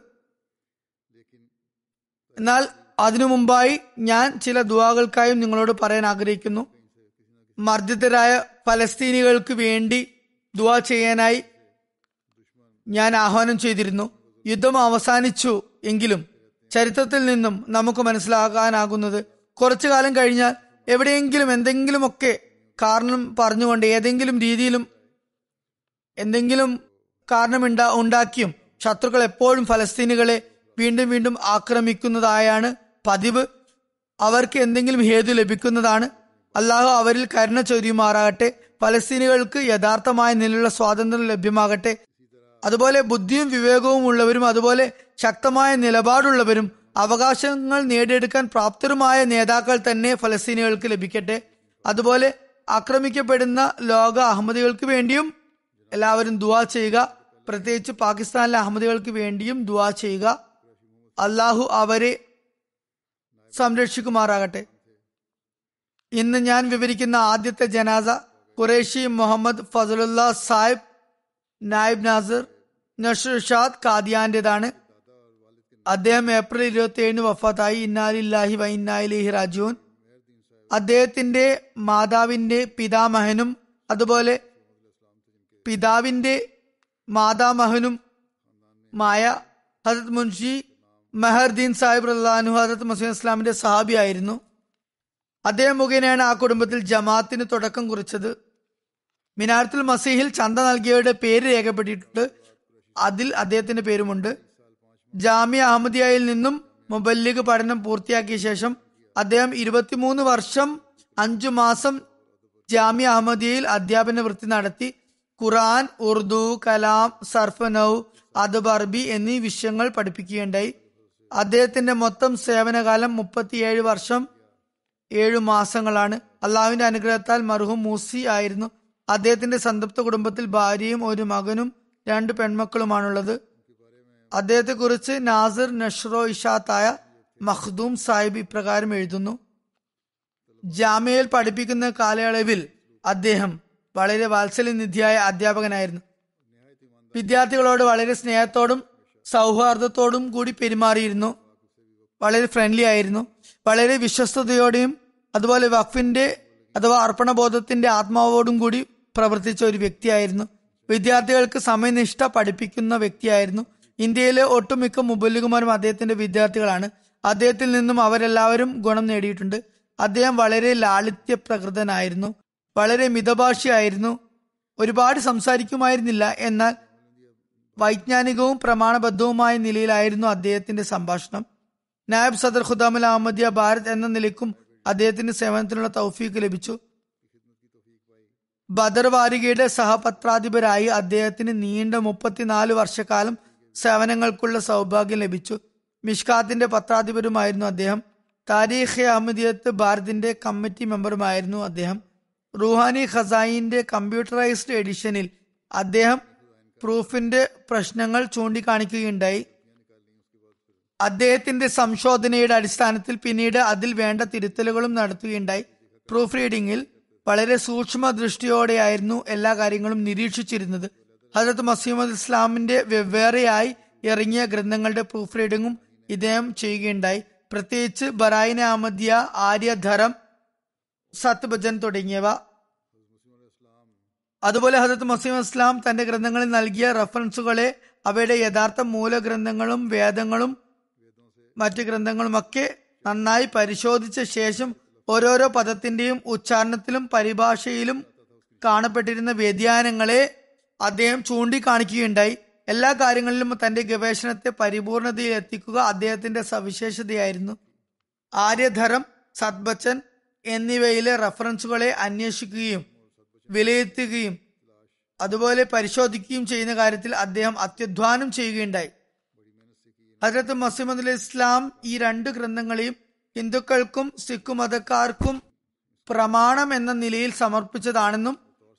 എന്നാൽ അതിനു മുമ്പായി ഞാൻ ചില ദുആകൾക്കായും നിങ്ങളോട് പറയാൻ ആഗ്രഹിക്കുന്നു. മർദ്ദിതരായ ഫലസ്തീനികൾക്ക് വേണ്ടി ദുആ ചെയ്യാനായി ഞാൻ ആഹ്വാനം ചെയ്തിരുന്നു. യുദ്ധം അവസാനിച്ചു എങ്കിലും ചരിത്രത്തിൽ നിന്നും നമുക്ക് മനസ്സിലാക്കാനാകുന്നത് കുറച്ചു കാലം കഴിഞ്ഞാൽ എവിടെയെങ്കിലും എന്തെങ്കിലുമൊക്കെ കാരണം പറഞ്ഞുകൊണ്ട് ഏതെങ്കിലും രീതിയിലും എന്തെങ്കിലും കാരണം ഉണ്ടാക്കിയും ശത്രുക്കൾ എപ്പോഴും ഫലസ്തീനികളെ വീണ്ടും വീണ്ടും ആക്രമിക്കുന്നതായാണ് പതിവ്. അവർക്ക് എന്തെങ്കിലും ഹേതു ലഭിക്കുന്നതാണ്. അല്ലാഹു അവരിൽ കരുണ ചൊരിയുമാറാകട്ടെ. ഫലസ്തീനികൾക്ക് യഥാർത്ഥമായ നിലയിലുള്ള സ്വാതന്ത്ര്യം ലഭ്യമാകട്ടെ. അതുപോലെ ബുദ്ധിയും വിവേകവും ഉള്ളവരും അതുപോലെ ശക്തമായ നിലപാടുള്ളവരും അവകാശങ്ങൾ നേടിയെടുക്കാൻ പ്രാപ്തരുമായ നേതാക്കൾ തന്നെ ഫലസ്തീനികൾക്ക് ലഭിക്കട്ടെ. അതുപോലെ ആക്രമിക്കപ്പെടുന്ന ലോക അഹമ്മദികൾക്ക് വേണ്ടിയും എല്ലാവരും ദുആ ചെയ്യുക. പ്രത്യേകിച്ച് പാകിസ്ഥാനിലെ അഹമ്മദികൾക്ക് വേണ്ടിയും ദുആ ചെയ്യുക. അള്ളാഹു അവരെ സംരക്ഷിക്കുമാറാകട്ടെ. ഇന്ന് ഞാൻ വിവരിക്കുന്ന ആദ്യത്തെ ജനാസ ഖുറേഷി മുഹമ്മദ് ഫസലുല്ലാ സാഹിബ് നായിബ് നാസിർ നഷ്റുഷാദ് ഖാദിയാന്റേതാണ്. അദ്ദേഹം ഏപ്രിൽ 27 വഫാത്തായി. ഇന്നാലില്ലാഹി വ ഇന്നാ ഇലൈഹി റാജിഊൻ. അദ്ദേഹത്തിന്റെ മാതാവിന്റെ പിതാമഹനും അതുപോലെ പിതാവിന്റെ മാതാമഹനുമായ ഹസരത് മുൻഷി മെഹർദീൻ സാഹിബ് റളിയല്ലാഹു ഹസരത് മസീഹ് ഇസ്ലാമിന്റെ സഹാബിയായിരുന്നു. അദ്ദേഹം മുഖേനയാണ് ആ കുടുംബത്തിൽ ജമാഅത്തിന് തുടക്കം കുറിച്ചത്. മിനാരത്തുൽ മസീഹിൽ ചന്ത നൽകിയവരുടെ പേര് രേഖപ്പെട്ടിട്ടുണ്ട്. അതിൽ അദ്ദേഹത്തിന്റെ പേരുമുണ്ട്. ജാമിയ അഹമ്മദിയയിൽ നിന്നും മുബല്ലിഗ് പഠനം പൂർത്തിയാക്കിയ ശേഷം അദ്ദേഹം 23 വർഷം 5 മാസം ജാമിയ അഹമ്മദിയയിൽ അധ്യാപന വൃത്തി നടത്തി. ഖുർആൻ, ഉറുദു, കലാം, സർഫ് നൗ, അദബ്, അറബി എന്നീ വിഷയങ്ങൾ പഠിപ്പിക്കുകയുണ്ടായി. അദ്ദേഹത്തിന്റെ മൊത്തം സേവനകാലം 37 വർഷം 7 മാസങ്ങളാണ്. അള്ളാഹുവിന്റെ അനുഗ്രഹത്താൽ മർഹൂം മൂസി ആയിരുന്നു. അദ്ദേഹത്തിന്റെ സംതൃപ്ത കുടുംബത്തിൽ ഭാര്യയും ഒരു മകനും 2 പെൺമക്കളുമാണുള്ളത്. അദ്ദേഹത്തെ കുറിച്ച് നാസിർ നഷ്റോ ഇഷാത്തായ മഖ്ദൂം സാഹിബ് ഇപ്രകാരം എഴുതുന്നു: ജാമ്യയിൽ പഠിപ്പിക്കുന്ന കാലയളവിൽ അദ്ദേഹം വളരെ വാത്സല്യനിധിയായ അധ്യാപകനായിരുന്നു. വിദ്യാർത്ഥികളോട് വളരെ സ്നേഹത്തോടും സൗഹാർദ്ദത്തോടും കൂടി പെരുമാറിയിരുന്നു. വളരെ ഫ്രണ്ട്ലി ആയിരുന്നു. വളരെ വിശ്വസ്തയോടെയും അതുപോലെ വഖഫിന്റെ അഥവാ അർപ്പണബോധത്തിന്റെ ആത്മാവോടും കൂടി പ്രവർത്തിച്ച ഒരു വ്യക്തിയായിരുന്നു. വിദ്യാർത്ഥികൾക്ക് സമയനിഷ്ഠ പഠിപ്പിക്കുന്ന വ്യക്തിയായിരുന്നു. ഇന്ത്യയിലെ ഒട്ടുമിക്ക മുബല്ലിഗുമാരും അദ്ദേഹത്തിന്റെ വിദ്യാർത്ഥികളാണ്. അദ്ദേഹത്തിൽ നിന്നും അവരെല്ലാവരും ഗുണം നേടിയിട്ടുണ്ട്. അദ്ദേഹം വളരെ ലാളിത്യ പ്രകൃതനായിരുന്നു. വളരെ മിതഭാഷിയായിരുന്നു. ഒരുപാട് സംസാരിക്കുമായിരുന്നില്ല. എന്നാൽ വൈജ്ഞാനികവും പ്രമാണബദ്ധവുമായ നിലയിലായിരുന്നു അദ്ദേഹത്തിന്റെ സംഭാഷണം. നായബ് സദർ ഖുദാമുൽ അഹമ്മദിയ ഭാരത് എന്ന നിലയ്ക്കും അദ്ദേഹത്തിന്റെ സേവനത്തിനുള്ള തൗഫീഖ് ലഭിച്ചു. ബദർ വാരികയുടെ സഹപത്രാധിപരായി അദ്ദേഹത്തിന് നീണ്ട 34 വർഷക്കാലം സേവനങ്ങൾക്കുള്ള സൗഭാഗ്യം ലഭിച്ചു. മിഷ്കാത്തിന്റെ പത്രാധിപരുമായിരുന്നു അദ്ദേഹം. താരീഖ് അഹമ്മദിയത്ത് ഭാരതിന്റെ കമ്മിറ്റി മെമ്പറുമായിരുന്നു അദ്ദേഹം. റുഹാനി ഖസായിന്റെ കമ്പ്യൂട്ടറൈസ്ഡ് എഡിഷനിൽ അദ്ദേഹം പ്രൂഫിന്റെ പ്രശ്നങ്ങൾ ചൂണ്ടിക്കാണിക്കുകയുണ്ടായി. അദ്ദേഹത്തിന്റെ സംശോധനയുടെ അടിസ്ഥാനത്തിൽ പിന്നീട് അതിൽ വേണ്ട തിരുത്തലുകളും നടത്തുകയുണ്ടായി. പ്രൂഫ് റീഡിംഗിൽ വളരെ സൂക്ഷ്മ ദൃഷ്ടിയോടെയായിരുന്നു എല്ലാ കാര്യങ്ങളും നിരീക്ഷിച്ചിരുന്നത്. ഹസരത്ത് മസീഹ് ഇസ്ലാമിന്റെ വെവ്വേറെയായി ഇറങ്ങിയ ഗ്രന്ഥങ്ങളുടെ പ്രൂഫ് റീഡിംഗും ഇദ്ദേഹം ചെയ്യുകയുണ്ടായി. പ്രത്യേകിച്ച് ബറായിന അഹമ്മദിയ, ആര്യധരം, സത്ഭജൻ തുടങ്ങിയവ. അതുപോലെ ഹസരത്ത് മസീഹ് ഇസ്ലാം തന്റെ ഗ്രന്ഥങ്ങളിൽ നൽകിയ റഫറൻസുകളെ അവയുടെ യഥാർത്ഥ മൂലഗ്രന്ഥങ്ങളും വേദങ്ങളും മറ്റ് ഗ്രന്ഥങ്ങളുമൊക്കെ നന്നായി പരിശോധിച്ച ശേഷം ഓരോരോ പദത്തിന്റെയും ഉച്ചാരണത്തിലും പരിഭാഷയിലും കാണപ്പെട്ടിരുന്ന വ്യതിയാനങ്ങളെ അദ്ദേഹം ചൂണ്ടിക്കാണിക്കുകയുണ്ടായി. എല്ലാ കാര്യങ്ങളിലും തന്റെ ഗവേഷണത്തെ പരിപൂർണതയിൽ എത്തിക്കുക അദ്ദേഹത്തിന്റെ സവിശേഷതയായിരുന്നു. ആര്യധരം, സത്ബച്ചൻ എന്നിവയിലെ റഫറൻസുകളെ അന്വേഷിക്കുകയും വിലയിരുത്തുകയും അതുപോലെ പരിശോധിക്കുകയും ചെയ്യുന്ന കാര്യത്തിൽ അദ്ദേഹം അത്യധ്വാനം ചെയ്യുകയുണ്ടായി. ഹസ്രത്ത് മസീഹ് ഇസ്ലാം ഈ 2 ഗ്രന്ഥങ്ങളെയും ഹിന്ദുക്കൾക്കും സിഖ് മതക്കാർക്കും പ്രമാണം എന്ന നിലയിൽ സമർപ്പിച്ചതാണെന്നും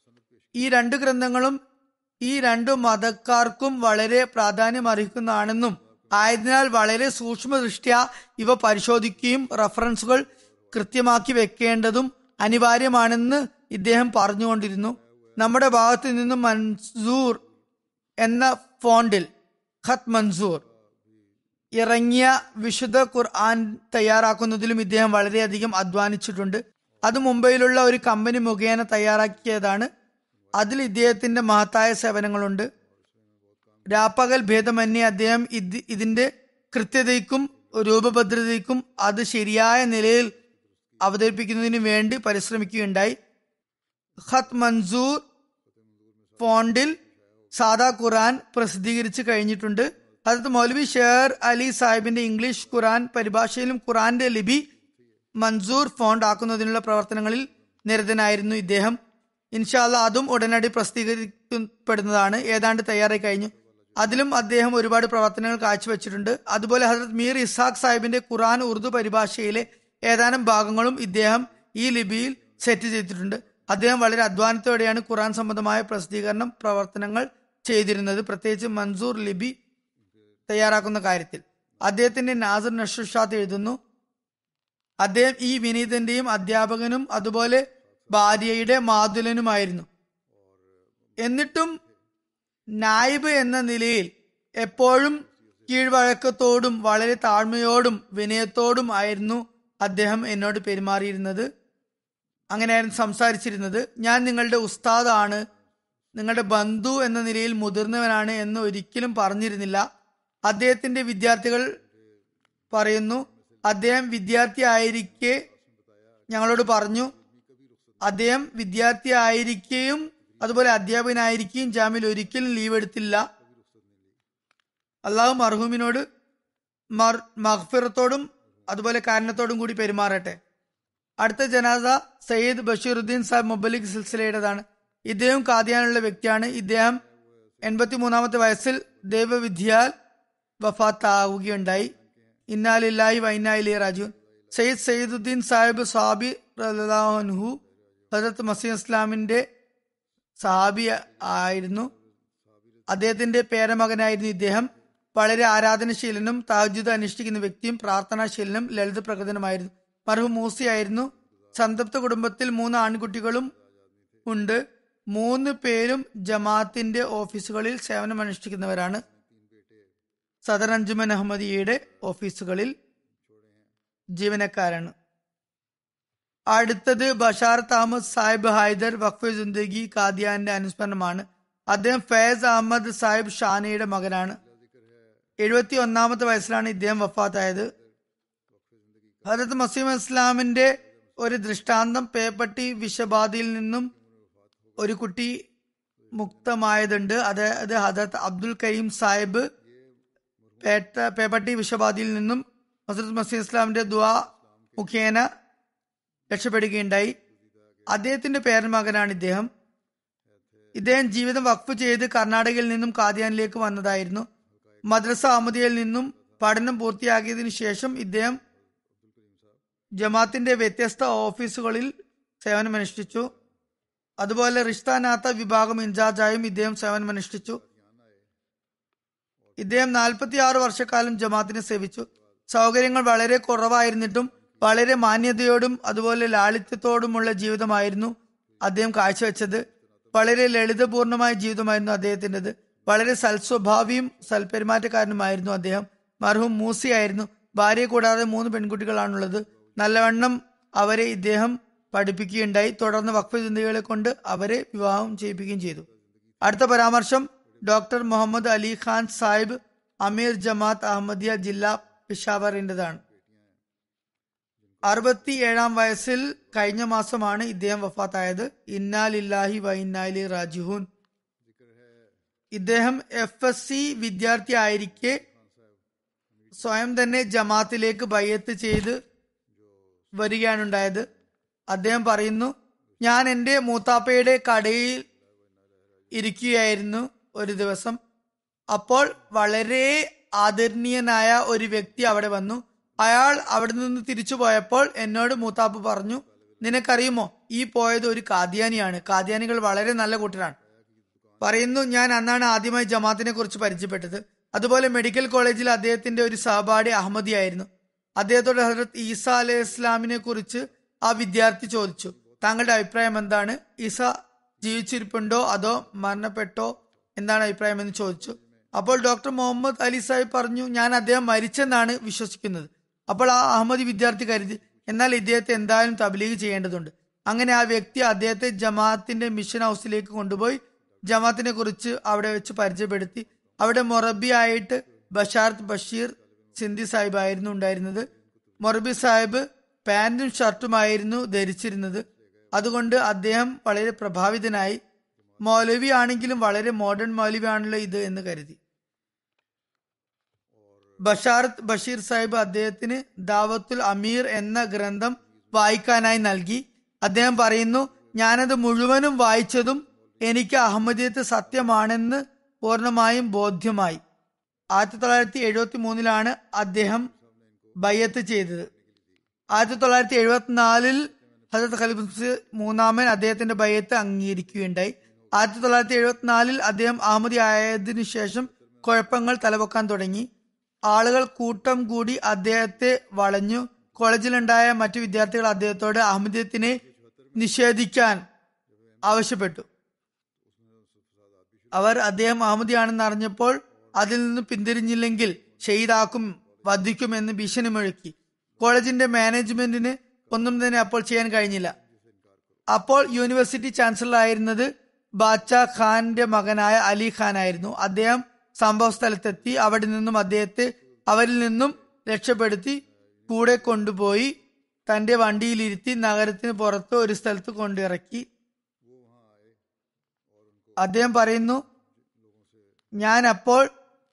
ഈ 2 ഗ്രന്ഥങ്ങളും ഈ 2 മതക്കാർക്കും വളരെ പ്രാധാന്യം അർഹിക്കുന്നതാണെന്നും ആയതിനാൽ വളരെ സൂക്ഷ്മദൃഷ്ട്യാ ഇവ പരിശോധിക്കുകയും റഫറൻസുകൾ കൃത്യമാക്കി വെക്കേണ്ടതും അനിവാര്യമാണെന്ന് ഇദ്ദേഹം പറഞ്ഞുകൊണ്ടിരുന്നു. നമ്മുടെ ഭാഗത്തു നിന്നും മൻസൂർ എന്ന ഫോണ്ടിൽ ഖത്ത് മൻസൂർ ഇറങ്ങിയ വിശുദ്ധ ഖുർആൻ തയ്യാറാക്കുന്നതിലും ഇദ്ദേഹം വളരെയധികം അധ്വാനിച്ചിട്ടുണ്ട്. അത് മുംബൈയിലുള്ള ഒരു കമ്പനി മുഖേന തയ്യാറാക്കിയതാണ്. അതിൽ ഇദ്ദേഹത്തിന്റെ മഹത്തായ സേവനങ്ങളുണ്ട്. രാപ്പകൽ ഭേദമന്യേ അദ്ദേഹം ഇതിന്റെ കൃത്യതയ്ക്കും രൂപഭദ്രതയ്ക്കും അത് ശരിയായ നിലയിൽ അവതരിപ്പിക്കുന്നതിന് വേണ്ടി പരിശ്രമിക്കുകയുണ്ടായി. ഖത്ത് മൻസൂർ ഫോണ്ടിൽ സാദാ ഖുർആൻ പ്രസിദ്ധീകരിച്ച് കഴിഞ്ഞിട്ടുണ്ട്. ഹസരത്ത് മൗലവി ഷേർ അലി സാഹിബിന്റെ ഇംഗ്ലീഷ് ഖുർആൻ പരിഭാഷയിലും ഖുർആന്റെ ലിപി മൻസൂർ ഫോണ്ട് ആക്കുന്നതിനുള്ള പ്രവർത്തനങ്ങളിൽ നിരതനായിരുന്നു ഇദ്ദേഹം. ഇൻഷാ അല്ലാഹ് അതും ഉടനടി പ്രസിദ്ധീകരിക്കപ്പെടുന്നതാണ്. ഏതാണ്ട് തയ്യാറായി കഴിഞ്ഞു. അതിലും അദ്ദേഹം ഒരുപാട് പ്രവർത്തനങ്ങൾ കാഴ്ചവെച്ചിട്ടുണ്ട്. അതുപോലെ ഹസരത്ത് മീർ ഇസ്ഹാഖ് സാഹിബിന്റെ ഖുർആൻ ഉറുദു പരിഭാഷയിലെ ഏതാനും ഭാഗങ്ങളും ഇദ്ദേഹം ഈ ലിപിയിൽ സെറ്റ് ചെയ്തിട്ടുണ്ട്. അദ്ദേഹം വളരെ അധ്വാനത്തോടെയാണ് ഖുർആൻ സംബന്ധമായ പ്രവർത്തനങ്ങൾ ചെയ്തിരുന്നത്, പ്രത്യേകിച്ച് മൻസൂർ ലിപി തയ്യാറാക്കുന്ന കാര്യത്തിൽ. അദ്ദേഹത്തിന്റെ നാസർ നഷ്റുഷാത്ത് എഴുതുന്നു, അദ്ദേഹം ഈ വിനീതന്റെയും അധ്യാപകനും അതുപോലെ ഭാര്യയുടെ മാതുലനുമായിരുന്നു. എന്നിട്ടും നായിബ് എന്ന നിലയിൽ എപ്പോഴും കീഴ്വഴക്കത്തോടും വളരെ താഴ്മയോടും വിനയത്തോടും ആയിരുന്നു അദ്ദേഹം എന്നോട് പെരുമാറിയിരുന്നത്. അങ്ങനെയായിരുന്നു സംസാരിച്ചിരുന്നത്. ഞാൻ നിങ്ങളുടെ ഉസ്താദാണ്, നിങ്ങളുടെ ബന്ധു എന്ന നിലയിൽ മുതിർന്നവനാണ് എന്ന് ഒരിക്കലും പറഞ്ഞിരുന്നില്ല. അദ്ദേഹത്തിന്റെ വിദ്യാർത്ഥികൾ പറയുന്നു, അദ്ദേഹം വിദ്യാർത്ഥിയായിരിക്കെ ഞങ്ങളോട് പറഞ്ഞു, അദ്ദേഹം വിദ്യാർത്ഥിയായിരിക്കെയും അതുപോലെ അധ്യാപകനായിരിക്കുകയും ജാമ്യയിൽ ഒരിക്കലും ലീവ് എടുത്തില്ല. അള്ളാഹു മർഹൂമിനോട് മഗ്ഫിറത്തോടും അതുപോലെ കാരണത്തോടും കൂടി പെരുമാറട്ടെ. അടുത്ത ജനാസ സയ്യിദ് ബഷീറുദ്ദീൻ സാഹിബ് മുബല്ലിഗ് സിൽസിലയുടേതാണ്. ഇദ്ദേഹം കാദിയാനുള്ള വ്യക്തിയാണ്. ഇദ്ദേഹം 83-ാമത്തെ വയസ്സിൽ ദൈവവിദ്യയാൽ വഫാത്താവുകയുണ്ടായി. ഇന്നാ ലില്ലാഹി വ ഇന്നാ ഇലൈഹി റാജിഊൻ. സയ്യിദ് സയ്യിദുദ്ദീൻ സാഹിബ് സാബി റളിയല്ലാഹു അൻഹു ഹസ്രത്ത് മസീഹ് ഇസ്ലാമിന്റെ സഹാബി ആയിരുന്നു. അദ്ദേഹത്തിന്റെ പേരമകനായിരുന്നു ഇദ്ദേഹം. വളരെ ആരാധനശീലനും തഹജ്ജുദ് അനുഷ്ഠിക്കുന്ന വ്യക്തിയും പ്രാർത്ഥനാശീലനും ലളിത പ്രകൃതനുമായിരുന്നു. മർഹൂം മൂസിയായിരുന്നു. സംതൃപ്ത കുടുംബത്തിൽ 3 ആൺകുട്ടികളും ഉണ്ട്. 3 പേരും ജമാഅത്തിന്റെ ഓഫീസുകളിൽ സേവനമനുഷ്ഠിക്കുന്നവരാണ്. സദർ അഞ്ജുമൻ അഹമ്മദിയയുടെ ഓഫീസുകളിൽ ജീവനക്കാരാണ്. അടുത്തത് ബഷാറത്ത് അഹമ്മദ് സാഹിബ് ഹൈദർ വഖഫ് ജിന്ദഗി കാദിയാന്റെ അനുസ്മരണമാണ്. അദ്ദേഹം ഫൈസ് അഹമ്മദ് സാഹിബ് ഷാനയുടെ മകനാണ്. 71-ാമത്തെ വയസ്സിലാണ് ഇദ്ദേഹം വഫാത്തായത്. ഹജറത്ത് മസീഹ് ഇസ്ലാമിന്റെ ഒരു ദൃഷ്ടാന്തം, പേപ്പട്ടി വിഷബാധയിൽ നിന്നും ഒരു കുട്ടി മുക്തമായതുണ്ട്. അതായത് ഹജറത്ത് അബ്ദുൽ കരീം സാഹിബ് പേപ്പട്ടി വിഷബാധയിൽ നിന്നും ഹജറത്ത് മസീഹ് ഇസ്ലാമിന്റെ ദുആ മുഖേന രക്ഷപ്പെടുകയുണ്ടായി. അദ്ദേഹത്തിന്റെ പേരമകനാണ് ഇദ്ദേഹം. ഇദ്ദേഹം ജീവിതം വഖഫ് ചെയ്ത് കർണാടകയിൽ നിന്നും കാദിയാനിലേക്ക് വന്നതായിരുന്നു. മദ്രസ അഹമ്മദിയയിൽ നിന്നും പഠനം പൂർത്തിയാക്കിയതിനു ശേഷം ഇദ്ദേഹം ജമാഅത്തിന്റെ വ്യത്യസ്ത ഓഫീസുകളിൽ സേവനമനുഷ്ഠിച്ചു. അതുപോലെ റിഷ്താനാത്ത വിഭാഗം ഇൻചാർജായും ഇദ്ദേഹം സേവനമനുഷ്ഠിച്ചു. ഇദ്ദേഹം 46 വർഷക്കാലം ജമാഅത്തിനെ സേവിച്ചു. സൗകര്യങ്ങൾ വളരെ കുറവായിരുന്നിട്ടും വളരെ മാന്യതയോടും അതുപോലെ ലാളിത്യത്തോടുമുള്ള ജീവിതമായിരുന്നു അദ്ദേഹം കാഴ്ചവെച്ചത്. വളരെ ലളിതപൂർണമായ ജീവിതമായിരുന്നു അദ്ദേഹത്തിൻ്റെത്. വളരെ സൽസ്വഭാവിയും സൽപെരുമാറ്റക്കാരനുമായിരുന്നു അദ്ദേഹം. മർഹൂം മൂസിയായിരുന്നു. ഭാര്യയെ കൂടാതെ 3 പെൺകുട്ടികളാണുള്ളത്. നല്ലവണ്ണം അവരെ ഇദ്ദേഹം പഠിപ്പിക്കുകയുണ്ടായി. തുടർന്ന് വഖഫ് ജിന്ദഗികളെ കൊണ്ട് അവരെ വിവാഹം ചെയ്യിപ്പിക്കുകയും ചെയ്തു. അടുത്ത പരാമർശം ഡോക്ടർ മുഹമ്മദ് അലി ഖാൻ സാഹിബ് അമീർ ജമാഅത്ത് അഹമ്മദിയ ജില്ല പെഷാവറിൻ്റെതാണ്. 67-ാം വയസ്സിൽ കഴിഞ്ഞ മാസമാണ് ഇദ്ദേഹം വഫാത്തായത്. ഇന്നാ ലില്ലാഹി വ ഇന്നാ ഇലൈഹി റാജിഊൻ. ഇദ്ദേഹം FSC വിദ്യാർത്ഥി ആയിരിക്കെ സ്വയം തന്നെ ജമാഅത്തിലേക്ക് ബയ്യത്ത് ചെയ്ത് വരികയാണുണ്ടായത്. അദ്ദേഹം പറയുന്നു, ഞാൻ എൻ്റെ മൂത്താപ്പയുടെ കടയിൽ ഇരിക്കുകയായിരുന്നു ഒരു ദിവസം. അപ്പോൾ വളരെ ആദരണീയനായ ഒരു വ്യക്തി അവിടെ വന്നു. അയാൾ അവിടെ നിന്ന് തിരിച്ചു പോയപ്പോൾ എന്നോട് മൂത്താപ്പ് പറഞ്ഞു, നിനക്കറിയുമോ, ഈ പോയത് ഒരു കാദിയാനിയാണ്. കാദിയാനികൾ വളരെ നല്ല കൂട്ടരാണ്. പറയുന്നു, ഞാൻ അന്നാണ് ആദ്യമായി ജമാഅത്തിനെ കുറിച്ച് പരിചയപ്പെട്ടത്. അതുപോലെ മെഡിക്കൽ കോളേജിൽ അദ്ദേഹത്തിന്റെ ഒരു സഹപാഠി അഹമ്മദിയായിരുന്നു. അദ്ദേഹത്തോട് ഹസ്രത്ത് ഈസ അലൈഹി ഇസ്ലാമിനെ കുറിച്ച് ആ വിദ്യാർത്ഥി ചോദിച്ചു, താങ്കളുടെ അഭിപ്രായം എന്താണ്? ഈസ ജീവിച്ചിരിപ്പുണ്ടോ അതോ മരണപ്പെട്ടോ, എന്താണ് അഭിപ്രായം എന്ന് ചോദിച്ചു. അപ്പോൾ ഡോക്ടർ മുഹമ്മദ് അലി സാഹിബ് പറഞ്ഞു, ഞാൻ അദ്ദേഹം മരിച്ചെന്നാണ് വിശ്വസിക്കുന്നത്. അപ്പോൾ ആ അഹമ്മദി വിദ്യാർത്ഥി കരുതി, എന്നാൽ ഇദ്ദേഹത്തെ എന്തായാലും തബ്ലീഗ് ചെയ്യേണ്ടതുണ്ട്. അങ്ങനെ ആ വ്യക്തി അദ്ദേഹത്തെ ജമാഅത്തിന്റെ മിഷൻ ഹൗസിലേക്ക് കൊണ്ടുപോയി ജമാഅത്തിനെ കുറിച്ച് അവിടെ വെച്ച് പരിചയപ്പെടുത്തി. അവിടെ മൊറബി ആയിട്ട് ബഷാർത്ത് ബഷീർ സിന്ധി സാഹിബ് ആയിരുന്നു ഉണ്ടായിരുന്നത്. മൊറബി സാഹിബ് പാന്റും ഷർട്ടുമായിരുന്നു ധരിച്ചിരുന്നത്. അതുകൊണ്ട് അദ്ദേഹം വളരെ പ്രഭാവിതനായി. മൗലവി ആണെങ്കിലും വളരെ മോഡേൺ മൗലവി ആണല്ലോ ഇത് എന്ന് കരുതി. ബഷാർത്ത് ബഷീർ സാഹിബ് അദ്ദേഹത്തിന് ദാവത്തുൽ അമീർ എന്ന ഗ്രന്ഥം വായിക്കാനായി നൽകി. അദ്ദേഹം പറയുന്നു, ഞാനത് മുഴുവനും വായിച്ചതും എനിക്ക് അഹമ്മദിയത്ത് സത്യമാണെന്ന് പൂർണ്ണമായും ബോധ്യമായി. 1973 അദ്ദേഹം ബയ്യത്ത് ചെയ്തത്. 1974 ഹസരത്ത് ഖലീഫ മൂന്നാമൻ അദ്ദേഹത്തിന്റെ ബയ്യത്ത് അംഗീകരിക്കുകയുണ്ടായി. 1974 അദ്ദേഹം അഹമ്മദി ആയതിനു ശേഷം കുഴപ്പങ്ങൾ തലപൊക്കാൻ തുടങ്ങി. ആളുകൾ കൂട്ടം കൂടി അദ്ദേഹത്തെ വളഞ്ഞു. കോളേജിലുണ്ടായ മറ്റു വിദ്യാർത്ഥികൾ അദ്ദേഹത്തോട് അഹമ്മദിയത്തിനെ നിഷേധിക്കാൻ ആവശ്യപ്പെട്ടു. അവർ അദ്ദേഹം അഹമ്മദിയാണെന്ന് അറിഞ്ഞപ്പോൾ അതിൽ നിന്ന് പിന്തിരിഞ്ഞില്ലെങ്കിൽ ഷഹീദാക്കും, വധിക്കും എന്ന് ഭീഷണി മുഴക്കി. കോളേജിന്റെ മാനേജ്മെന്റിന് ഒന്നും തന്നെ അപ്പോൾ ചെയ്യാൻ കഴിഞ്ഞില്ല. അപ്പോൾ യൂണിവേഴ്സിറ്റി ചാൻസലർ ആയിരുന്നത് ബാദ്ഷാ ഖാന്റെ മകനായ അലി ഖാൻ ആയിരുന്നു. അദ്ദേഹം സംഭവ സ്ഥലത്തെത്തി അവിടെ നിന്നും അദ്ദേഹത്തെ അവരിൽ നിന്നും രക്ഷപ്പെടുത്തി കൂടെ കൊണ്ടുപോയി തന്റെ വണ്ടിയിലിരുത്തി നഗരത്തിന് പുറത്ത് ഒരു സ്ഥലത്ത് കൊണ്ടിറക്കി. അദ്ദേഹം പറയുന്നു, ഞാൻ അപ്പോൾ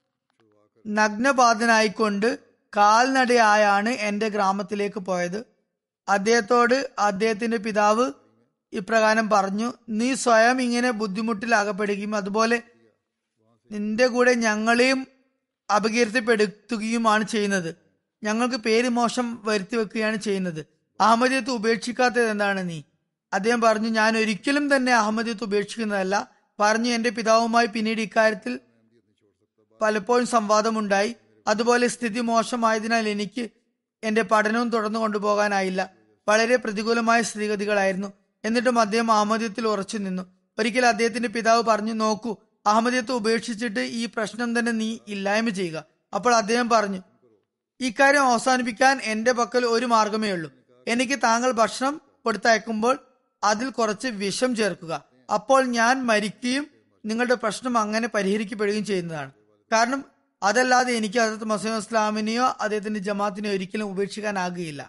നഗ്നപാതനായിക്കൊണ്ട് കാൽനടയായാണ് എന്റെ ഗ്രാമത്തിലേക്ക് പോയത്. അദ്ദേഹത്തോട് അദ്ദേഹത്തിന്റെ പിതാവ് ഇപ്രകാരം പറഞ്ഞു, നീ സ്വയം ഇങ്ങനെ ബുദ്ധിമുട്ടിൽ അകപ്പെടുകയും അതുപോലെ നിന്റെ കൂടെ ഞങ്ങളെയും അപകീർത്തിപ്പെടുത്തുകയുമാണ് ചെയ്യുന്നത്. ഞങ്ങൾക്ക് പേര് മോശം വരുത്തി വെക്കുകയാണ് ചെയ്യുന്നത്. അഹമ്മദിയത്ത് ഉപേക്ഷിക്കാത്തത് എന്താണ് നീ? അദ്ദേഹം പറഞ്ഞു, ഞാൻ ഒരിക്കലും തന്നെ അഹമ്മദിയത്ത് ഉപേക്ഷിക്കുന്നതല്ല. പറഞ്ഞു, എന്റെ പിതാവുമായി പിന്നീട് ഇക്കാര്യത്തിൽ പലപ്പോഴും സംവാദമുണ്ടായി. അതുപോലെ സ്ഥിതി മോശമായതിനാൽ എനിക്ക് എന്റെ പഠനവും തുടർന്നു കൊണ്ടുപോകാനായില്ല. വളരെ പ്രതികൂലമായ സ്ഥിതിഗതികളായിരുന്നു. എന്നിട്ടും അദ്ദേഹം അഹമ്മദിയത്തിൽ ഉറച്ചു നിന്നു. ഒരിക്കൽ അദ്ദേഹത്തിന്റെ പിതാവ് പറഞ്ഞു, നോക്കൂ, അഹമ്മദിയത്ത് ഉപേക്ഷിച്ചിട്ട് ഈ പ്രശ്നം തന്നെ നീ ഇല്ലായ്മ ചെയ്യുക. അപ്പോൾ അദ്ദേഹം പറഞ്ഞു, ഇക്കാര്യം അവസാനിപ്പിക്കാൻ എന്റെ പക്കൽ ഒരു മാർഗമേ ഉള്ളൂ. എനിക്ക് താങ്കൾ ഭക്ഷണം കൊടുത്തയക്കുമ്പോൾ അതിൽ കുറച്ച് വിഷം ചേർക്കുക. അപ്പോൾ ഞാൻ മരിക്കുകയും നിങ്ങളുടെ പ്രശ്നം അങ്ങനെ പരിഹരിക്കപ്പെടുകയും ചെയ്യുന്നതാണ്. കാരണം അതല്ലാതെ എനിക്ക് ഹസ്രത്ത് മസീഹ് ഇസ്ലാമിനെയോ അദ്ദേഹത്തിന്റെ ജമാഅത്തിനെയോ ഒരിക്കലും ഉപേക്ഷിക്കാനാകുകയില്ല.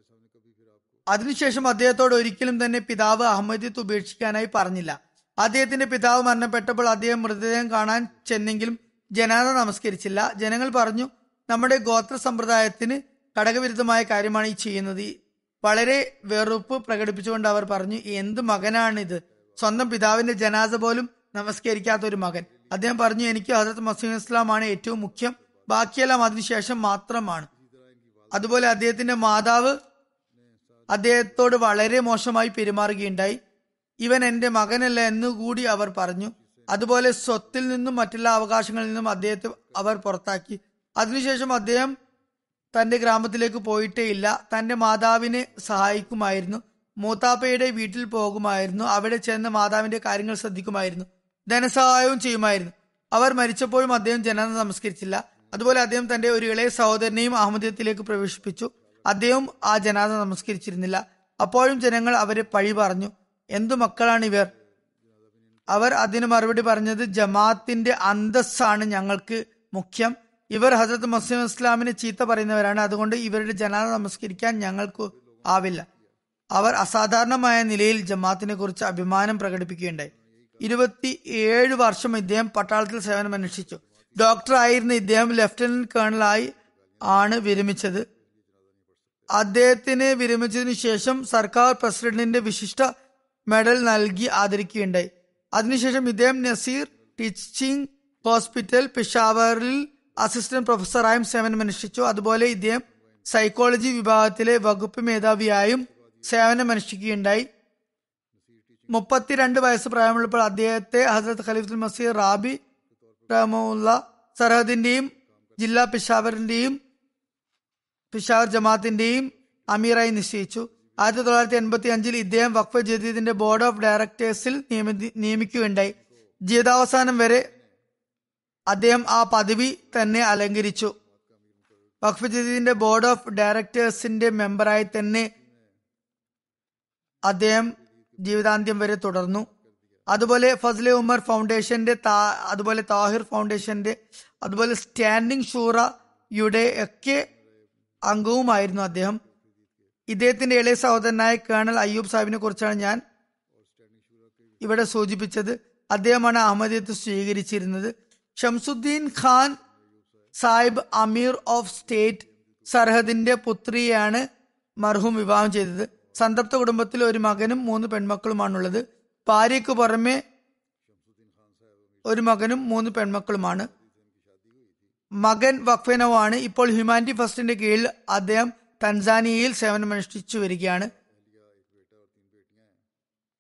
അതിനുശേഷം അദ്ദേഹത്തോട് ഒരിക്കലും തന്നെ പിതാവ് അഹമ്മദിയത്ത് ഉപേക്ഷിക്കാനായി പറഞ്ഞില്ല. അദ്ദേഹത്തിന്റെ പിതാവ് മരണപ്പെട്ടപ്പോൾ അദ്ദേഹം മൃതദേഹം കാണാൻ ചെന്നെങ്കിലും ജനാസ നമസ്കരിച്ചില്ല. ജനങ്ങൾ പറഞ്ഞു, നമ്മുടെ ഗോത്ര സമ്പ്രദായത്തിന് ഘടകവിരുദ്ധമായ കാര്യമാണ് ഈ ചെയ്യുന്നത്. വളരെ വെറുപ്പ് പ്രകടിപ്പിച്ചുകൊണ്ട് അവർ പറഞ്ഞു, എന്ത് മകനാണിത്, സ്വന്തം പിതാവിന്റെ ജനാസ പോലും നമസ്കരിക്കാത്ത ഒരു മകൻ. അദ്ദേഹം പറഞ്ഞു, എനിക്ക് ഹസ്രത്ത് മസീഹ് ഇസ്ലാമാണ് ഏറ്റവും മുഖ്യം, ബാക്കിയെല്ലാം അതിനുശേഷം മാത്രമാണ്. അതുപോലെ അദ്ദേഹത്തിന്റെ മാതാവ് അദ്ദേഹത്തോട് വളരെ മോശമായി പെരുമാറുകയുണ്ടായി. ഇവൻ എന്റെ മകനല്ല എന്നുകൂടി അവർ പറഞ്ഞു. അതുപോലെ സ്വത്തിൽ നിന്നും മറ്റെല്ലാ അവകാശങ്ങളിൽ നിന്നും അദ്ദേഹത്തെ അവർ പുറത്താക്കി. അതിനുശേഷം അദ്ദേഹം തന്റെ ഗ്രാമത്തിലേക്ക് പോയിട്ടേ ഇല്ല. തന്റെ മാതാവിനെ സഹായിക്കുമായിരുന്നു. മൂത്താപ്പയുടെ വീട്ടിൽ പോകുമായിരുന്നു. അവിടെ ചെന്ന് മാതാവിന്റെ കാര്യങ്ങൾ ശ്രദ്ധിക്കുമായിരുന്നു. ധനസഹായവും ചെയ്യുമായിരുന്നു. അവർ മരിച്ചപ്പോഴും അദ്ദേഹം ജനാസ നമസ്കരിച്ചില്ല. അതുപോലെ അദ്ദേഹം തന്റെ ഒരു ഇളയ സഹോദരനെയും അഹമ്മദിയത്തിലേക്ക് പ്രവേശിപ്പിച്ചു. അദ്ദേഹം ആ ജനാസ നമസ്കരിച്ചിരുന്നില്ല. അപ്പോഴും ജനങ്ങൾ അവരെ പഴി പറഞ്ഞു, എന്തു മക്കളാണ് ഇവർ? അവർ അതിന് മറുപടി പറഞ്ഞത്, ജമാഅത്തിന്റെ അന്തസ്സാണ് ഞങ്ങൾക്ക് മുഖ്യം. ഇവർ ഹസ്രത്ത് മസീഹ് ഇസ്ലാമിനെ ചീത്ത പറയുന്നവരാണ്. അതുകൊണ്ട് ഇവരുടെ ജനാസ നമസ്കരിക്കാൻ ഞങ്ങൾക്ക് ആവില്ല. അവർ അസാധാരണമായ നിലയിൽ ജമാഅത്തിനെ കുറിച്ച് അഭിമാനം പ്രകടിപ്പിക്കുകയുണ്ടായി. 27 വർഷം ഇദ്ദേഹം പട്ടാളത്തിൽ സേവനമനുഷ്ഠിച്ചു. ഡോക്ടർ ആയിരുന്ന ഇദ്ദേഹം ലഫ്റ്റനന്റ് കേണലായി ആണ് വിരമിച്ചത്. അദ്ദേഹത്തിന് വിരമിച്ചതിനു ശേഷം സർക്കാർ പ്രസിഡന്റിന്റെ വിശിഷ്ട മെഡൽ നൽകി ആദരിക്കുകയുണ്ടായി. അതിനുശേഷം ഇദ്ദേഹം നസീർ ടീച്ചിങ് ഹോസ്പിറ്റൽ പെഷാവറിൽ അസിസ്റ്റന്റ് പ്രൊഫസറായും സേവനമനുഷ്ഠിച്ചു. അതുപോലെ ഇദ്ദേഹം സൈക്കോളജി വിഭാഗത്തിലെ വകുപ്പ് മേധാവിയായും സേവനമനുഷ്ഠിക്കുകയുണ്ടായി. 32 വയസ്സ് പ്രായമുള്ളപ്പോൾ അദ്ദേഹത്തെ ഹസ്രത്ത് ഖലീഫത്തുൽ മസീഹ് റാബി റഹ്മത്തുള്ള സർഹദിന്റെയും ജില്ലാ പെഷാവറിന്റെയും പെഷാവർ ജമാഅത്തിന്റെയും അമീറായി നിശ്ചയിച്ചു. 1985 ഇദ്ദേഹം വഖഫ് ജദീദിന്റെ ബോർഡ് ഓഫ് ഡയറക്ടേഴ്സിൽ നിയമിക്കുകയുണ്ടായി. ജീവിതാവസാനം വരെ അദ്ദേഹം ആ പദവി തന്നെ അലങ്കരിച്ചു. വഖഫ് ജദീദിന്റെ ബോർഡ് ഓഫ് ഡയറക്ടേഴ്സിന്റെ മെമ്പറായി തന്നെ അദ്ദേഹം ജീവിതാന്ത്യം വരെ തുടർന്നു. അതുപോലെ ഫസ്ലെ ഉമർ ഫൗണ്ടേഷന്റെ, അതുപോലെ താഹിർ ഫൗണ്ടേഷന്റെ, അതുപോലെ സ്റ്റാൻഡിംഗ് ഷൂറയുടെ ഒക്കെ അംഗവുമായിരുന്നു അദ്ദേഹം. ഇദ്ദേഹത്തിന്റെ ഇളയ സഹോദരനായ കേണൽ അയ്യൂബ് സാഹിബിനെ കുറിച്ചാണ് ഞാൻ ഇവിടെ സൂചിപ്പിച്ചത്. അദ്ദേഹമാണ് അഹമ്മദിയത്ത് സ്വീകരിച്ചിരുന്നത്. ഷംസുദ്ദീൻ ഖാൻ സാഹിബ് അമീർ ഓഫ് സ്റ്റേറ്റ് സർഹദിന്റെ പുത്രിയെയാണ് മർഹൂം വിവാഹം ചെയ്തത്. സംതൃപ്ത കുടുംബത്തിൽ ഒരു മകനും 3 പെൺമക്കളുമാണുള്ളത്. ഭാര്യയ്ക്ക് പുറമെ ഒരു മകനും 3 പെൺമക്കളുമാണ്. മകൻ വഖഫനവാണ്. ഇപ്പോൾ ഹ്യൂമാനിറ്റി ഫസ്റ്റിന്റെ കീഴിൽ അദ്ദേഹം തൻസാനിയയിൽ സേവനമനുഷ്ഠിച്ചു വരികയാണ്.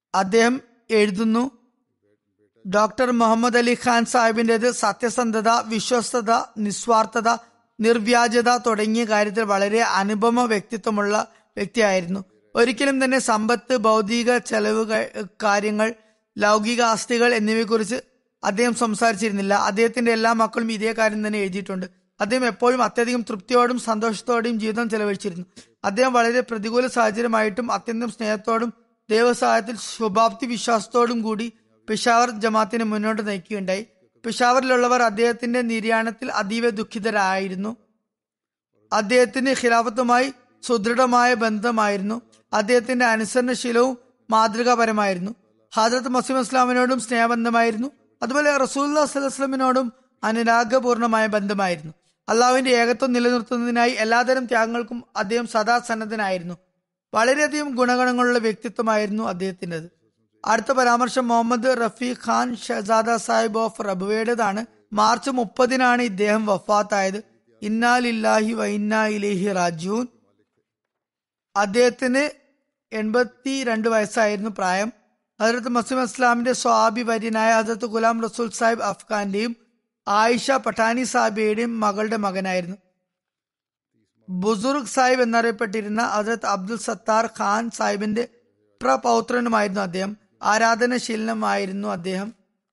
അദ്ദേഹം എഴുതുന്നു, ഡോക്ടർ മുഹമ്മദ് അലി ഖാൻ സാഹിബിൻ്റെത് സത്യസന്ധത, വിശ്വസ്തത, നിസ്വാർത്ഥത, നിർവ്യാജത തുടങ്ങിയ കാര്യത്തിൽ വളരെ അനുപമ വ്യക്തിത്വമുള്ള വ്യക്തിയായിരുന്നു. ഒരിക്കലും തന്നെ സമ്പത്ത്, ഭൗതിക ചെലവ് കാര്യങ്ങൾ, ലൗകിക ആസ്തികൾ എന്നിവയെക്കുറിച്ച് അദ്ദേഹം സംസാരിച്ചിരുന്നില്ല. അദ്ദേഹത്തിന്റെ എല്ലാ മക്കളും ഇതേ കാര്യം തന്നെ എഴുതിയിട്ടുണ്ട്. അദ്ദേഹം എപ്പോഴും അത്യധികം തൃപ്തിയോടും സന്തോഷത്തോടെയും ജീവിതം ചെലവഴിച്ചിരുന്നു. അദ്ദേഹം വളരെ പ്രതികൂല സാഹചര്യമായിട്ടും അത്യന്തം സ്നേഹത്തോടും ദൈവസഹായത്തിൽ ശുഭാപ്തി വിശ്വാസത്തോടും കൂടി പെഷാവർ ജമാത്തിനെ മുന്നോട്ട് നയിക്കുകയുണ്ടായി. പെഷാവറിലുള്ളവർ അദ്ദേഹത്തിന്റെ നിര്യാണത്തിൽ അതീവ ദുഃഖിതരായിരുന്നു. അദ്ദേഹത്തിന് ഖിലാഫത്തുമായി സുദൃഢമായ ബന്ധമായിരുന്നു. അദ്ദേഹത്തിന്റെ അനുസരണശീലവും മാതൃകാപരമായിരുന്നു. ഹസ്രത്ത് മസീഹ് ഇസ്ലാമിനോടും സ്നേഹബന്ധമായിരുന്നു. അതുപോലെ റസൂലുള്ളാഹി സ്വല്ലല്ലാഹു അലൈഹി വസല്ലമിനോടും അനുരാഗപൂർണമായ ബന്ധമായിരുന്നു. അള്ളാഹുവിന്റെ ഏകത്വം നിലനിർത്തുന്നതിനായി എല്ലാതരം ത്യാഗങ്ങൾക്കും അദ്ദേഹം സദാ സന്നദ്ധനായിരുന്നു. വളരെയധികം ഗുണഗണങ്ങളുള്ള വ്യക്തിത്വമായിരുന്നു അദ്ദേഹത്തിൻ്റെത്. അടുത്ത പരാമർശം മുഹമ്മദ് റഫീഖ് ഖാൻ ഷഹസാദ സാഹിബ് ഓഫ് റബുവയുടേതാണ്. മാർച്ച് 30 ഇദ്ദേഹം വഫാത്തായത്. ഇന്നാ ലില്ലാഹി വ ഇന്നാ ഇലൈഹി റാജിഊൻ. അദ്ദേഹത്തിന് 82 വയസ്സായിരുന്നു പ്രായം. ഹസ്രത്ത് മസീഹ് ഇസ്ലാമിന്റെ സ്വഹാബി വര്യനായ ഹസ്രത്ത് ഗുലാം റസൂൽ സാഹിബ് അഫ്ഗാന്റെയും ആയിഷ പഠാനി സാഹിബയുടെയും മകളുടെ മകനായിരുന്നു. ബുസുർഗ് സാഹിബ് എന്നറിയപ്പെട്ടിരുന്ന ഹസ്രത്ത് അബ്ദുൽ സത്താർ ഖാൻ സാഹിബിന്റെ പ്രപൗത്രനുമായിരുന്നു അദ്ദേഹം. ആരാധനശീലമായിരുന്നു അദ്ദേഹം.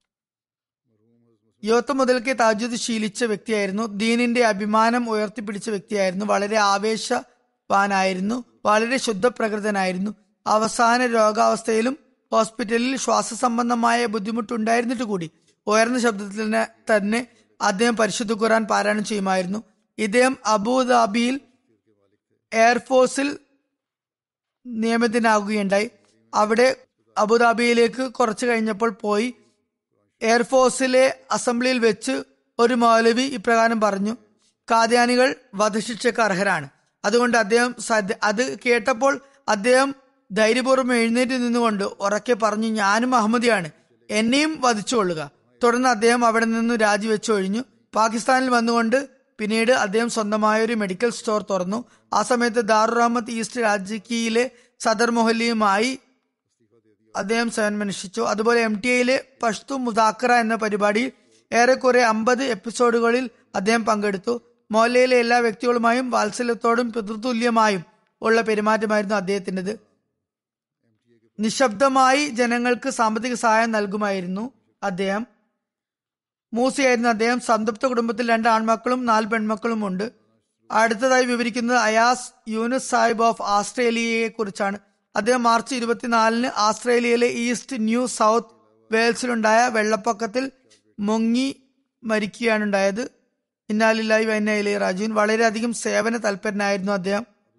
യുവത്വം മുതൽക്കേ തഹജ്ജുദ് ശീലിച്ച വ്യക്തിയായിരുന്നു. ദീനിന്റെ അഭിമാനം ഉയർത്തിപ്പിടിച്ച വ്യക്തിയായിരുന്നു. വളരെ ആവേശവാനായിരുന്നു. വളരെ ശുദ്ധപ്രകൃതനായിരുന്നു. അവസാന രോഗാവസ്ഥയിലും ഹോസ്പിറ്റലിൽ ശ്വാസസംബന്ധമായ ബുദ്ധിമുട്ടുണ്ടായിരുന്നിട്ട് കൂടി ഉയർന്ന ശബ്ദത്തിൽ തന്നെ അദ്ദേഹം പരിശുദ്ധ ഖുർആൻ പാരായണം ചെയ്യുമായിരുന്നു. ഇദ്ദേഹം അബുദാബിയിൽ എയർഫോഴ്സിൽ നിയമിതനാകുകയുണ്ടായി. അവിടെ അബുദാബിയിലേക്ക് കുറച്ചു കഴിഞ്ഞപ്പോൾ പോയി എയർഫോഴ്സിലെ അസംബ്ലിയിൽ വെച്ച് ഒരു മൗലവി ഇപ്രകാരം പറഞ്ഞു: കാദ്യാനികൾ വധശിക്ഷയ്ക്ക് അർഹരാണ്. അതുകൊണ്ട് അദ്ദേഹം അത് കേട്ടപ്പോൾ അദ്ദേഹം ധൈര്യപൂർവ്വം എഴുന്നേറ്റ് നിന്നുകൊണ്ട് ഉറക്കെ പറഞ്ഞു: ഞാനും അഹമ്മദിയാണ്, എന്നെയും വധിച്ചുകൊള്ളുക. തുടർന്ന് അദ്ദേഹം അവിടെ നിന്ന് രാജിവെച്ച് ഒഴിഞ്ഞു. പാകിസ്ഥാനിൽ വന്നുകൊണ്ട് പിന്നീട് അദ്ദേഹം സ്വന്തമായ ഒരു മെഡിക്കൽ സ്റ്റോർ തുറന്നു. ആ സമയത്ത് ദാറുർ റഹ്മത്ത് ഈസ്റ്റ് രാജകീയിലെ സദർ മൊഹല്ലിയുമായി അദ്ദേഹം സേവനമനുഷ്ഠിച്ചു. അതുപോലെ MTAയിലെ പഷ്തു മുദാക്കറ എന്ന പരിപാടിയിൽ ഏറെക്കുറെ 50 എപ്പിസോഡുകളിൽ അദ്ദേഹം പങ്കെടുത്തു. മൊഹല്ലയിലെ എല്ലാ വ്യക്തികളുമായും വാത്സല്യത്തോടും പിതൃതുല്യമായും ഉള്ള പെരുമാറ്റമായിരുന്നു അദ്ദേഹത്തിൻ്റെത്. നിശബ്ദമായി ജനങ്ങൾക്ക് സാമ്പത്തിക സഹായം നൽകുമായിരുന്നു അദ്ദേഹം. മൂസിയായിരുന്നു അദ്ദേഹം. സംതൃപ്ത കുടുംബത്തിൽ 2 ആൺമക്കളും 4 പെൺമക്കളും ഉണ്ട്. അടുത്തതായി വിവരിക്കുന്നത് അയാസ് യൂനുസ് സാഹിബ് ഓഫ് ഓസ്ട്രേലിയയെ കുറിച്ചാണ്. അദ്ദേഹം മാർച്ച് 24 ഓസ്ട്രേലിയയിലെ ഈസ്റ്റ് ന്യൂ സൗത്ത് വെയിൽസിലുണ്ടായ വെള്ളപ്പൊക്കത്തിൽ മുങ്ങി മരിക്കുകയാണ് ഉണ്ടായത്. ഇന്നാ ലില്ലാഹി വ ഇന്നാ ഇലൈഹി റാജിഊൻ. വളരെയധികം സേവന തൽപരനായിരുന്നു അദ്ദേഹം.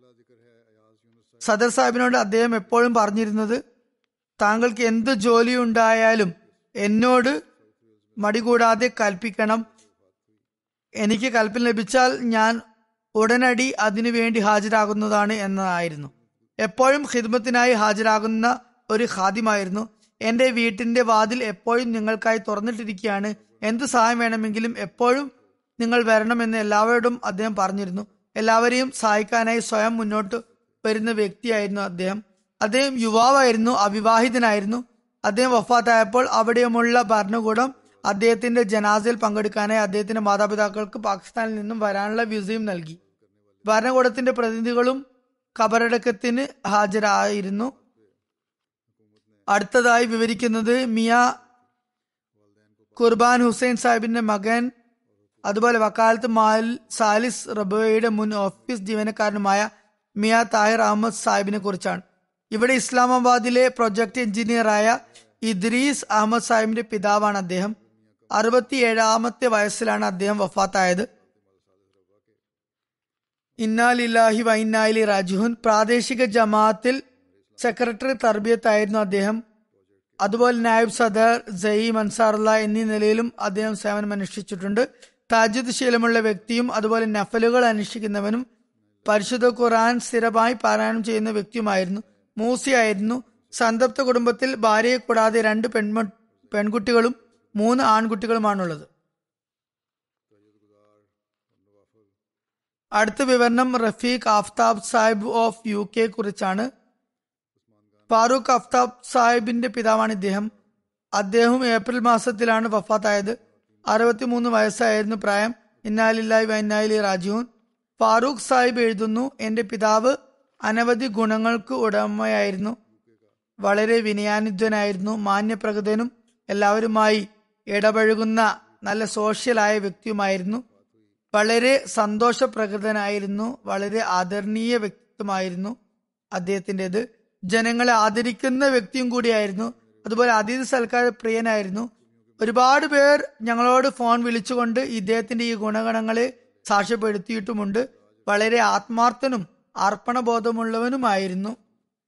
സദർ സാഹിബിനോട് അദ്ദേഹം എപ്പോഴും പറഞ്ഞിരുന്നത്: താങ്കൾക്ക് എന്ത് ജോലി ഉണ്ടായാലും എന്നോട് മടികൂടാതെ കൽപ്പിക്കണം. എനിക്ക് കൽപ്പന ലഭിച്ചാൽ ഞാൻ ഉടനടി അതിനുവേണ്ടി ഹാജരാകുന്നതാണ് എന്നതായിരുന്നു. എപ്പോഴും ഖിദ്മത്തിനായി ഹാജരാകുന്ന ഒരു ഖാദിമായിരുന്നു. എന്റെ വീട്ടിന്റെ വാതിൽ എപ്പോഴും നിങ്ങൾക്കായി തുറന്നിട്ടിരിക്കുകയാണ്. എന്ത് സഹായം വേണമെങ്കിലും എപ്പോഴും നിങ്ങൾ വരണമെന്ന് എല്ലാവരോടും അദ്ദേഹം പറഞ്ഞിരുന്നു. എല്ലാവരെയും സഹായിക്കാനായി സ്വയം മുന്നോട്ട് വരുന്ന വ്യക്തിയായിരുന്നു അദ്ദേഹം. അദ്ദേഹം യുവാവായിരുന്നു, അവിവാഹിതനായിരുന്നു. അദ്ദേഹം വഫാത്തായപ്പോൾ അവിടെയുമുള്ള ഭരണകൂടം അദ്ദേഹത്തിന്റെ ജനാസയിൽ പങ്കെടുക്കാനായി അദ്ദേഹത്തിന്റെ മാതാപിതാക്കൾക്ക് പാകിസ്ഥാനിൽ നിന്നും വരാനുള്ള വിസയും നൽകി. ഭരണകൂടത്തിന്റെ പ്രതിനിധികളും ഖബറടക്കത്തിന് ഹാജരായിരുന്നു. അടുത്തതായി വിവരിക്കുന്നത് മിയ ഖുർബാൻ ഹുസൈൻ സാഹിബിന്റെ മകൻ, അതുപോലെ വക്കാലത്ത് മാൽ സാലിസ് റബയുടെ മുൻ ഓഫീസ് ജീവനക്കാരനുമായ മിയ താഹിർ അഹമ്മദ് സാഹിബിനെ കുറിച്ചാണ്. ഇവിടെ ഇസ്ലാമാബാദിലെ പ്രൊജക്ട് എഞ്ചിനീയറായ ഇദ്രീസ് അഹമ്മദ് സാഹിബിന്റെ പിതാവാണ് അദ്ദേഹം. 67 വയസ്സിലാണ് അദ്ദേഹം വഫാത്തായത്. ഇന്നാ ലില്ലാഹി വ ഇന്നാ ഇലൈഹി റാജിഊൻ. പ്രാദേശിക ജമാഅത്തിൽ സെക്രട്ടറി തർബിയത്തായിരുന്നു അദ്ദേഹം. അതുപോലെ നായിബ് സദർ, സഈം അൻസാറുള്ള എന്നീ നിലയിലും അദ്ദേഹം സേവനം അനുഷ്ഠിച്ചിട്ടുണ്ട്. തഹജ്ജുദ് ശീലമുള്ള വ്യക്തിയും അതുപോലെ നഫലുകൾ അനുഷ്ഠിക്കുന്നവനും പരിശുദ്ധ ഖുർആൻ സ്ഥിരമായി പാരായണം ചെയ്യുന്ന വ്യക്തിയുമായിരുന്നു. മൂസിയായിരുന്നു. സംതൃപ്ത കുടുംബത്തിൽ ഭാര്യയെ കൂടാതെ 2 പെൺകുട്ടികളും 3 ആൺകുട്ടികളുമാണുള്ളത്. അടുത്ത വിവരണം റഫീഖ് ആഫ്താബ് സാഹിബ് ഓഫ് UK കുറിച്ചാണ്. ഫാറൂഖ് അഫ്താബ് സാഹിബിന്റെ പിതാവാണ് ഇദ്ദേഹം. അദ്ദേഹം ഏപ്രിൽ മാസത്തിലാണ് വഫാത്തായത്. 63 വയസ്സായിരുന്നു പ്രായം. ഇന്നാലില്ലാഹി വ ഇന്നാ ഇലൈഹി റാജിഊൻ. ഫാറൂഖ് സാഹിബ് എഴുതുന്നു, എന്റെ പിതാവ് അനവധി ഗുണങ്ങൾക്ക് ഉടമയായിരുന്നു. വളരെ വിനയാനിധ്വനായിരുന്നു, മാന്യപ്രകൃതനും എല്ലാവരുമായി ഇടപഴകുന്ന നല്ല സോഷ്യലായ വ്യക്തിയുമായിരുന്നു. വളരെ സന്തോഷപ്രകൃതനായിരുന്നു. വളരെ ആദരണീയ വ്യക്തിത്വമായിരുന്നു അദ്ദേഹത്തിൻ്റെത്. ജനങ്ങളെ ആദരിക്കുന്ന വ്യക്തിയും കൂടിയായിരുന്നു. അതുപോലെ അതിഥി സൽക്കാര പ്രിയനായിരുന്നു. ഒരുപാട് പേർ ഞങ്ങളോട് ഫോൺ വിളിച്ചുകൊണ്ട് ഇദ്ദേഹത്തിന്റെ ഈ ഗുണഗണങ്ങളെ സാക്ഷ്യപ്പെടുത്തിയിട്ടുമുണ്ട്. വളരെ ആത്മാർത്ഥനും അർപ്പണബോധമുള്ളവനുമായിരുന്നു.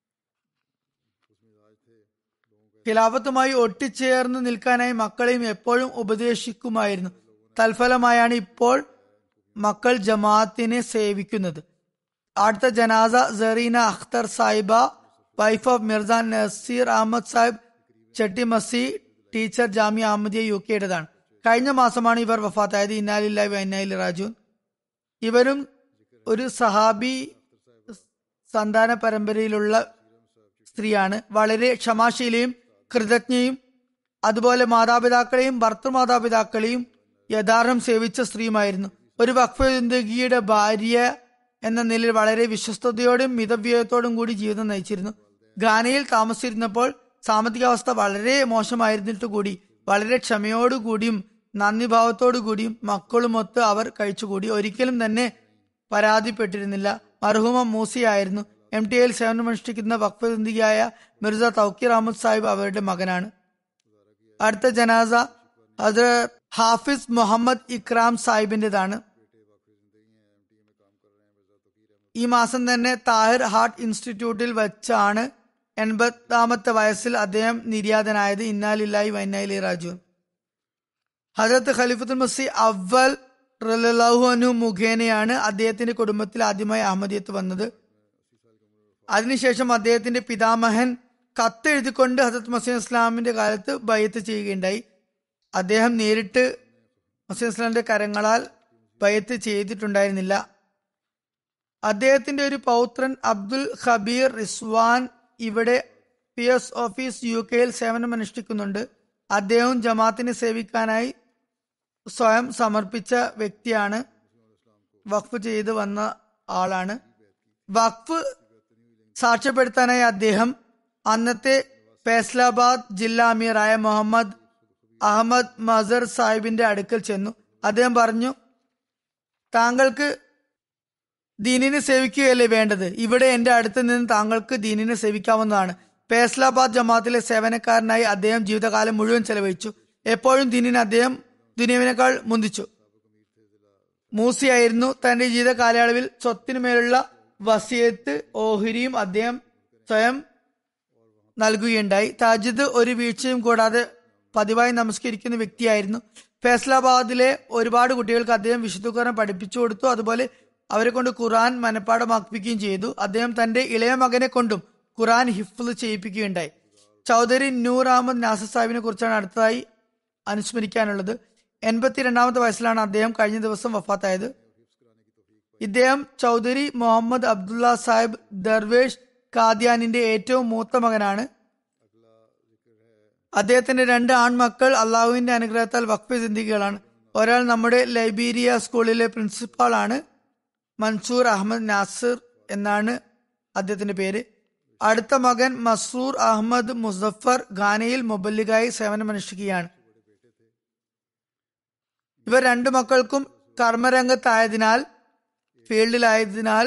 ഖിലാഫത്തുമായി ഒട്ടിച്ചേർന്ന് നിൽക്കാനായി മക്കളെയും എപ്പോഴും ഉപദേശിക്കുമായിരുന്നു. തൽഫലമായാണ് ഇപ്പോൾ മക്കൾ ജമാഅത്തിനെ സേവിക്കുന്നത്. അടുത്ത ജനാസ സറീന അഖ്തർ സാഹിബ, വൈഫ് ഓഫ് മിർസ നസീർ അഹമ്മദ് സാഹിബ്, ചെട്ടി മസി, ടീച്ചർ ജാമിയ അഹമ്മദിയ യുകെയുടേതാണ്. കഴിഞ്ഞ മാസമാണ് ഇവർ വഫാത്തായത്. ഇന്നാലില്ലാഹി വ ഇന്നാ ഇലൈഹി റാജിഊൻ. ഇവരും ഒരു സഹാബി സന്താന പരമ്പരയിലുള്ള സ്ത്രീയാണ്. വളരെ ക്ഷമാശീലയും കൃതജ്ഞയും അതുപോലെ മാതാപിതാക്കളെയും ഭർത്തൃമാതാപിതാക്കളെയും യഥാർത്ഥം സേവിച്ച സ്ത്രീയുമായിരുന്നു. ഒരു വഖഫ് ജിന്ദഗിയുടെ ഭാര്യ എന്ന നിലയിൽ വളരെ വിശ്വസ്തയോടും മിതവ്യയത്തോടും കൂടി ജീവിതം നയിച്ചിരുന്നു. ഘാനയിൽ താമസിച്ചിരുന്നപ്പോൾ സാമ്പത്തിക അവസ്ഥ വളരെ മോശമായിരുന്നിട്ട് കൂടി വളരെ ക്ഷമയോടുകൂടിയും നന്ദിഭാവത്തോടു കൂടിയും മക്കളുമൊത്ത് അവർ കഴിച്ചുകൂടി. ഒരിക്കലും തന്നെ പരാതിപ്പെട്ടിരുന്നില്ല. മർഹൂമ മൂസിയായിരുന്നു. MTAയിൽ സേവനമനുഷ്ഠിക്കുന്ന വഖഫ് ജിന്ദഗിയായ മിർസ തൗക്കീർ അഹമ്മദ് സാഹിബ് അവരുടെ മകനാണ്. അടുത്ത ജനാസ ഹസ്രത്ത് ഹാഫിസ് മുഹമ്മദ് ഇക്രാം സാഹിബിന്റേതാണ്. ഈ മാസം തന്നെ താഹിർ ഹാർട്ട് ഇൻസ്റ്റിറ്റ്യൂട്ടിൽ വെച്ചാണ് 80ാമത്തെ വയസ്സിൽ അദ്ദേഹം നിര്യാതനായത്. ഇന്നാലില്ലാഹി വ ഇന്നാ ഇലൈഹി റാജിഊൻ. ഹസ്രത്ത് ഖലീഫത്തുൽ മസീഹ് അവ്വൽ റളിയല്ലാഹു അൻഹു മുഖേനയാണ് അദ്ദേഹത്തിന്റെ കുടുംബത്തിൽ ആദ്യമായി അഹമ്മദിയത്ത് വന്നത്. അതിനുശേഷം അദ്ദേഹത്തിന്റെ പിതാമഹൻ കത്തെഴുതിക്കൊണ്ട് ഹസ്രത്ത് മസീഹ് ഇസ്ലാമിന്റെ കാലത്ത് ബൈഅത്ത് ചെയ്യുകയുണ്ടായി. അദ്ദേഹം നേരിട്ട് മസീഹ് ഇസ്ലാമിന്റെ കരങ്ങളാൽ ബൈഅത്ത് ചെയ്തിട്ടുണ്ടായിരുന്നില്ല. അദ്ദേഹത്തിന്റെ ഒരു പൗത്രൻ അബ്ദുൽ ഖബീർ റിസ്വാൻ ഇവിടെ PS ഓഫീസ് UK സേവനമനുഷ്ഠിക്കുന്നുണ്ട്. അദ്ദേഹം ജമാഅത്തിനെ സേവിക്കാനായി സ്വയം സമർപ്പിച്ച വ്യക്തിയാണ്. വഖഫ് ചെയ്ത് വന്ന ആളാണ്. വഖഫ് സാക്ഷ്യപ്പെടുത്താനായി അദ്ദേഹം അന്നത്തെ ഫൈസലാബാദ് ജില്ലാ അമീറായ മുഹമ്മദ് അഹമ്മദ് മസർ സാഹിബിന്റെ അടുക്കൽ ചെന്നു. അദ്ദേഹം പറഞ്ഞു, താങ്കൾക്ക് ദീനിനെ സേവിക്കുകയല്ലേ വേണ്ടത്? ഇവിടെ എന്റെ അടുത്ത് നിന്ന് താങ്കൾക്ക് ദീനിനെ സേവിക്കാവുന്നതാണ്. ഫൈസലാബാദ് ജമാഅത്തിലെ സേവനക്കാരനായി അദ്ദേഹം ജീവിതകാലം മുഴുവൻ ചെലവഴിച്ചു. എപ്പോഴും ദീനിനെ അദ്ദേഹം ദുനിയാവിനേക്കാൾ മുന്തിച്ചു. മൂസിയായിരുന്നു. തന്റെ ജീവിത കാലയളവിൽ സ്വത്തിനുമേലുള്ള വസിയത്ത് ഓഹരിയും അദ്ദേഹം സ്വയം നൽകുകയുണ്ടായി. താജിദ് ഒരു വീഴ്ചയും കൂടാതെ പതിവായി നമസ്കരിക്കുന്ന വ്യക്തിയായിരുന്നു. ഫൈസലാബാദിലെ ഒരുപാട് കുട്ടികൾക്ക് അദ്ദേഹം വിശുദ്ധ ഖുർആൻ പഠിപ്പിച്ചു കൊടുത്തു. അതുപോലെ അവരെ കൊണ്ട് ഖുർആൻ മനഃപ്പാഠമാക്കുകയും ചെയ്തു. അദ്ദേഹം തന്റെ ഇളയ മകനെ കൊണ്ടും ഖുർആൻ ഹിഫ്ള് ചെയ്യിപ്പിക്കുകയുണ്ടായി. ചൗധരി നൂർ അഹമ്മദ് നാസർ സാഹിബിനെ കുറിച്ചാണ് അടുത്തതായി അനുസ്മരിക്കാനുള്ളത്. 82ാമത്തെ വയസ്സിലാണ് അദ്ദേഹം കഴിഞ്ഞ ദിവസം വഫാത്തായത്. ഇദ്ദേഹം ചൗധരി മുഹമ്മദ് അബ്ദുള്ള സാഹിബ് ദർവേഷ് കാദ്യാനിന്റെ ഏറ്റവും മൂത്ത മകനാണ്. അദ്ദേഹത്തിന്റെ 2 ആൺമക്കൾ അള്ളാഹുവിന്റെ അനുഗ്രഹത്താൽ വഖഫ് ജിന്ദഗികളാണ്. ഒരാൾ നമ്മുടെ ലൈബീരിയ സ്കൂളിലെ പ്രിൻസിപ്പാളാണ്. മൻസൂർ അഹമ്മദ് നാസിർ എന്നാണ് അദ്ദേഹത്തിന്റെ പേര്. അടുത്ത മകൻ മസ്രൂർ അഹമ്മദ് മുസഫർ ഘാനയിൽ മുബല്ലിഗായി സേവനമനുഷ്ഠിക്കുകയാണ്. ഇവർ 2 മക്കൾക്കും കർമ്മരംഗത്തായതിനാൽ ഫീൽഡിലായതിനാൽ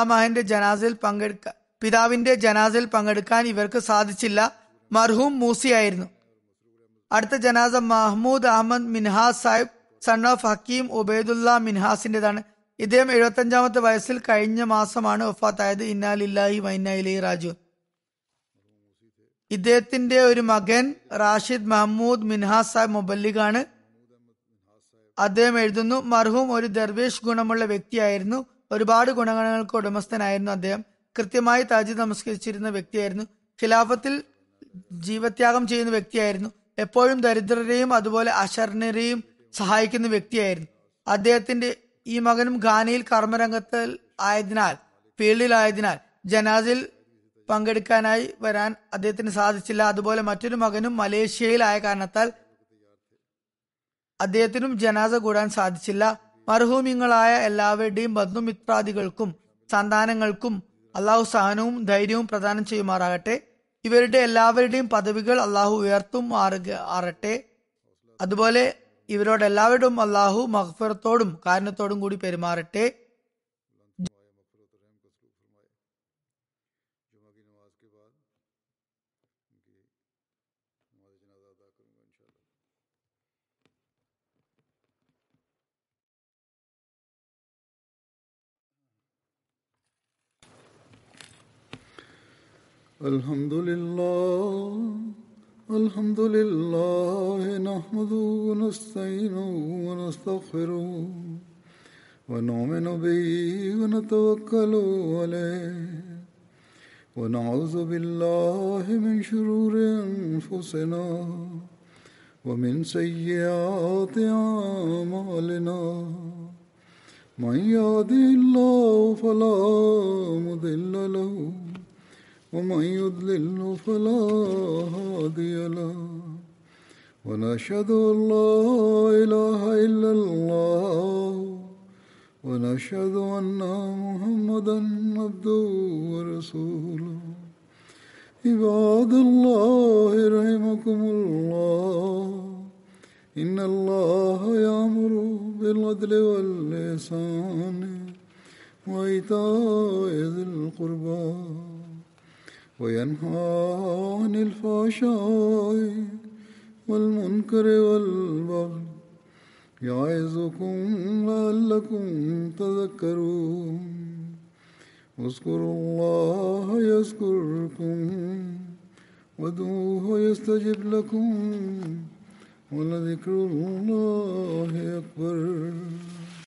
പിതാവിന്റെ ജനാസയിൽ പങ്കെടുക്കാൻ ഇവർക്ക് സാധിച്ചില്ല. മർഹൂം മൂസിയായിരുന്നു. അടുത്ത ജനാസ മഹ്മൂദ് അഹമ്മദ് മിൻഹാസ് സാഹിബ് സൺ ഓഫ് ഹക്കീം ഉബൈദുല്ല മിൻഹാസിന്റേതാണ്. ഇദ്ദേഹം 75ാമത്തെ വയസ്സിൽ കഴിഞ്ഞ മാസമാണ് വഫാത്തായത്. ഇന്നാലില്ലാഹി വ ഇന്നാ ഇലൈഹി റാജിഊൻ. ഇദ്ദേഹത്തിന്റെ ഒരു മകൻ റാഷിദ് മഹ്മൂദ് മിൻഹാസ് സാഹിബ് മുബല്ലിഗാണ്. അദ്ദേഹം എഴുതുന്നു, മർഹൂം ഒരു ദർവേഷ് ഗുണമുള്ള വ്യക്തിയായിരുന്നു. ഒരുപാട് ഗുണഗണങ്ങൾക്ക് ഉടമസ്ഥനായിരുന്നു. അദ്ദേഹം കൃത്യമായി താജിദ് നമസ്കരിച്ചിരുന്ന വ്യക്തിയായിരുന്നു. ഖിലാഫത്തിൽ ജീവത്യാഗം ചെയ്യുന്ന വ്യക്തിയായിരുന്നു. എപ്പോഴും ദരിദ്രരെയും അതുപോലെ അശരണരെയും സഹായിക്കുന്ന വ്യക്തിയായിരുന്നു. അദ്ദേഹത്തിന്റെ ഈ മകനും ഘാനയിൽ കർമ്മരംഗത്തിൽ ആയതിനാൽ ഫീൽഡിലായതിനാൽ ജനാസിൽ പങ്കെടുക്കാനായി വരാൻ അദ്ദേഹത്തിന് സാധിച്ചില്ല. അതുപോലെ മറ്റൊരു മകനും മലേഷ്യയിലായ കാരണത്താൽ അദ്ദേഹത്തിനും ജനാസ കൂടാൻ സാധിച്ചില്ല. മർഹൂമിങ്ങളായ എല്ലാവരുടെയും ബന്ധുമിത്രാദികൾക്കും സന്താനങ്ങൾക്കും അള്ളാഹു സഹനവും ധൈര്യവും പ്രദാനം ചെയ്യുമാറാകട്ടെ. ഇവരുടെ എല്ലാവരുടെയും പദവികൾ അള്ളാഹു ഉയർത്തുമാറാകട്ടെ. അതുപോലെ ഇവരോടെല്ലാവരോടും അള്ളാഹു മഗ്ഫിറത്തോടും കാരുണ്യത്തോടും കൂടി പെരുമാറട്ടെ. الحمد لله نحمده ونستعينه ونستغفره ونؤمن به ونتوكل عليه ونعوذ بالله من شرور أنفسنا ومن سيئات أعمالنا من يهده الله فلا مضل له ومن يضلل فلا هادي له ونشهد أن لا إله إلا الله ونشهد أن محمدا عبده ورسوله عباد الله رحمكم الله إن الله يأمر بالعدل والإحسان وإيتاء ذي القربى وينهى عن الفحشاء والمنكر والبغي يعظكم لعلكم تذكرون اذكروا الله يذكركم وادعوه يستجب لكم ولذكر الله أكبر.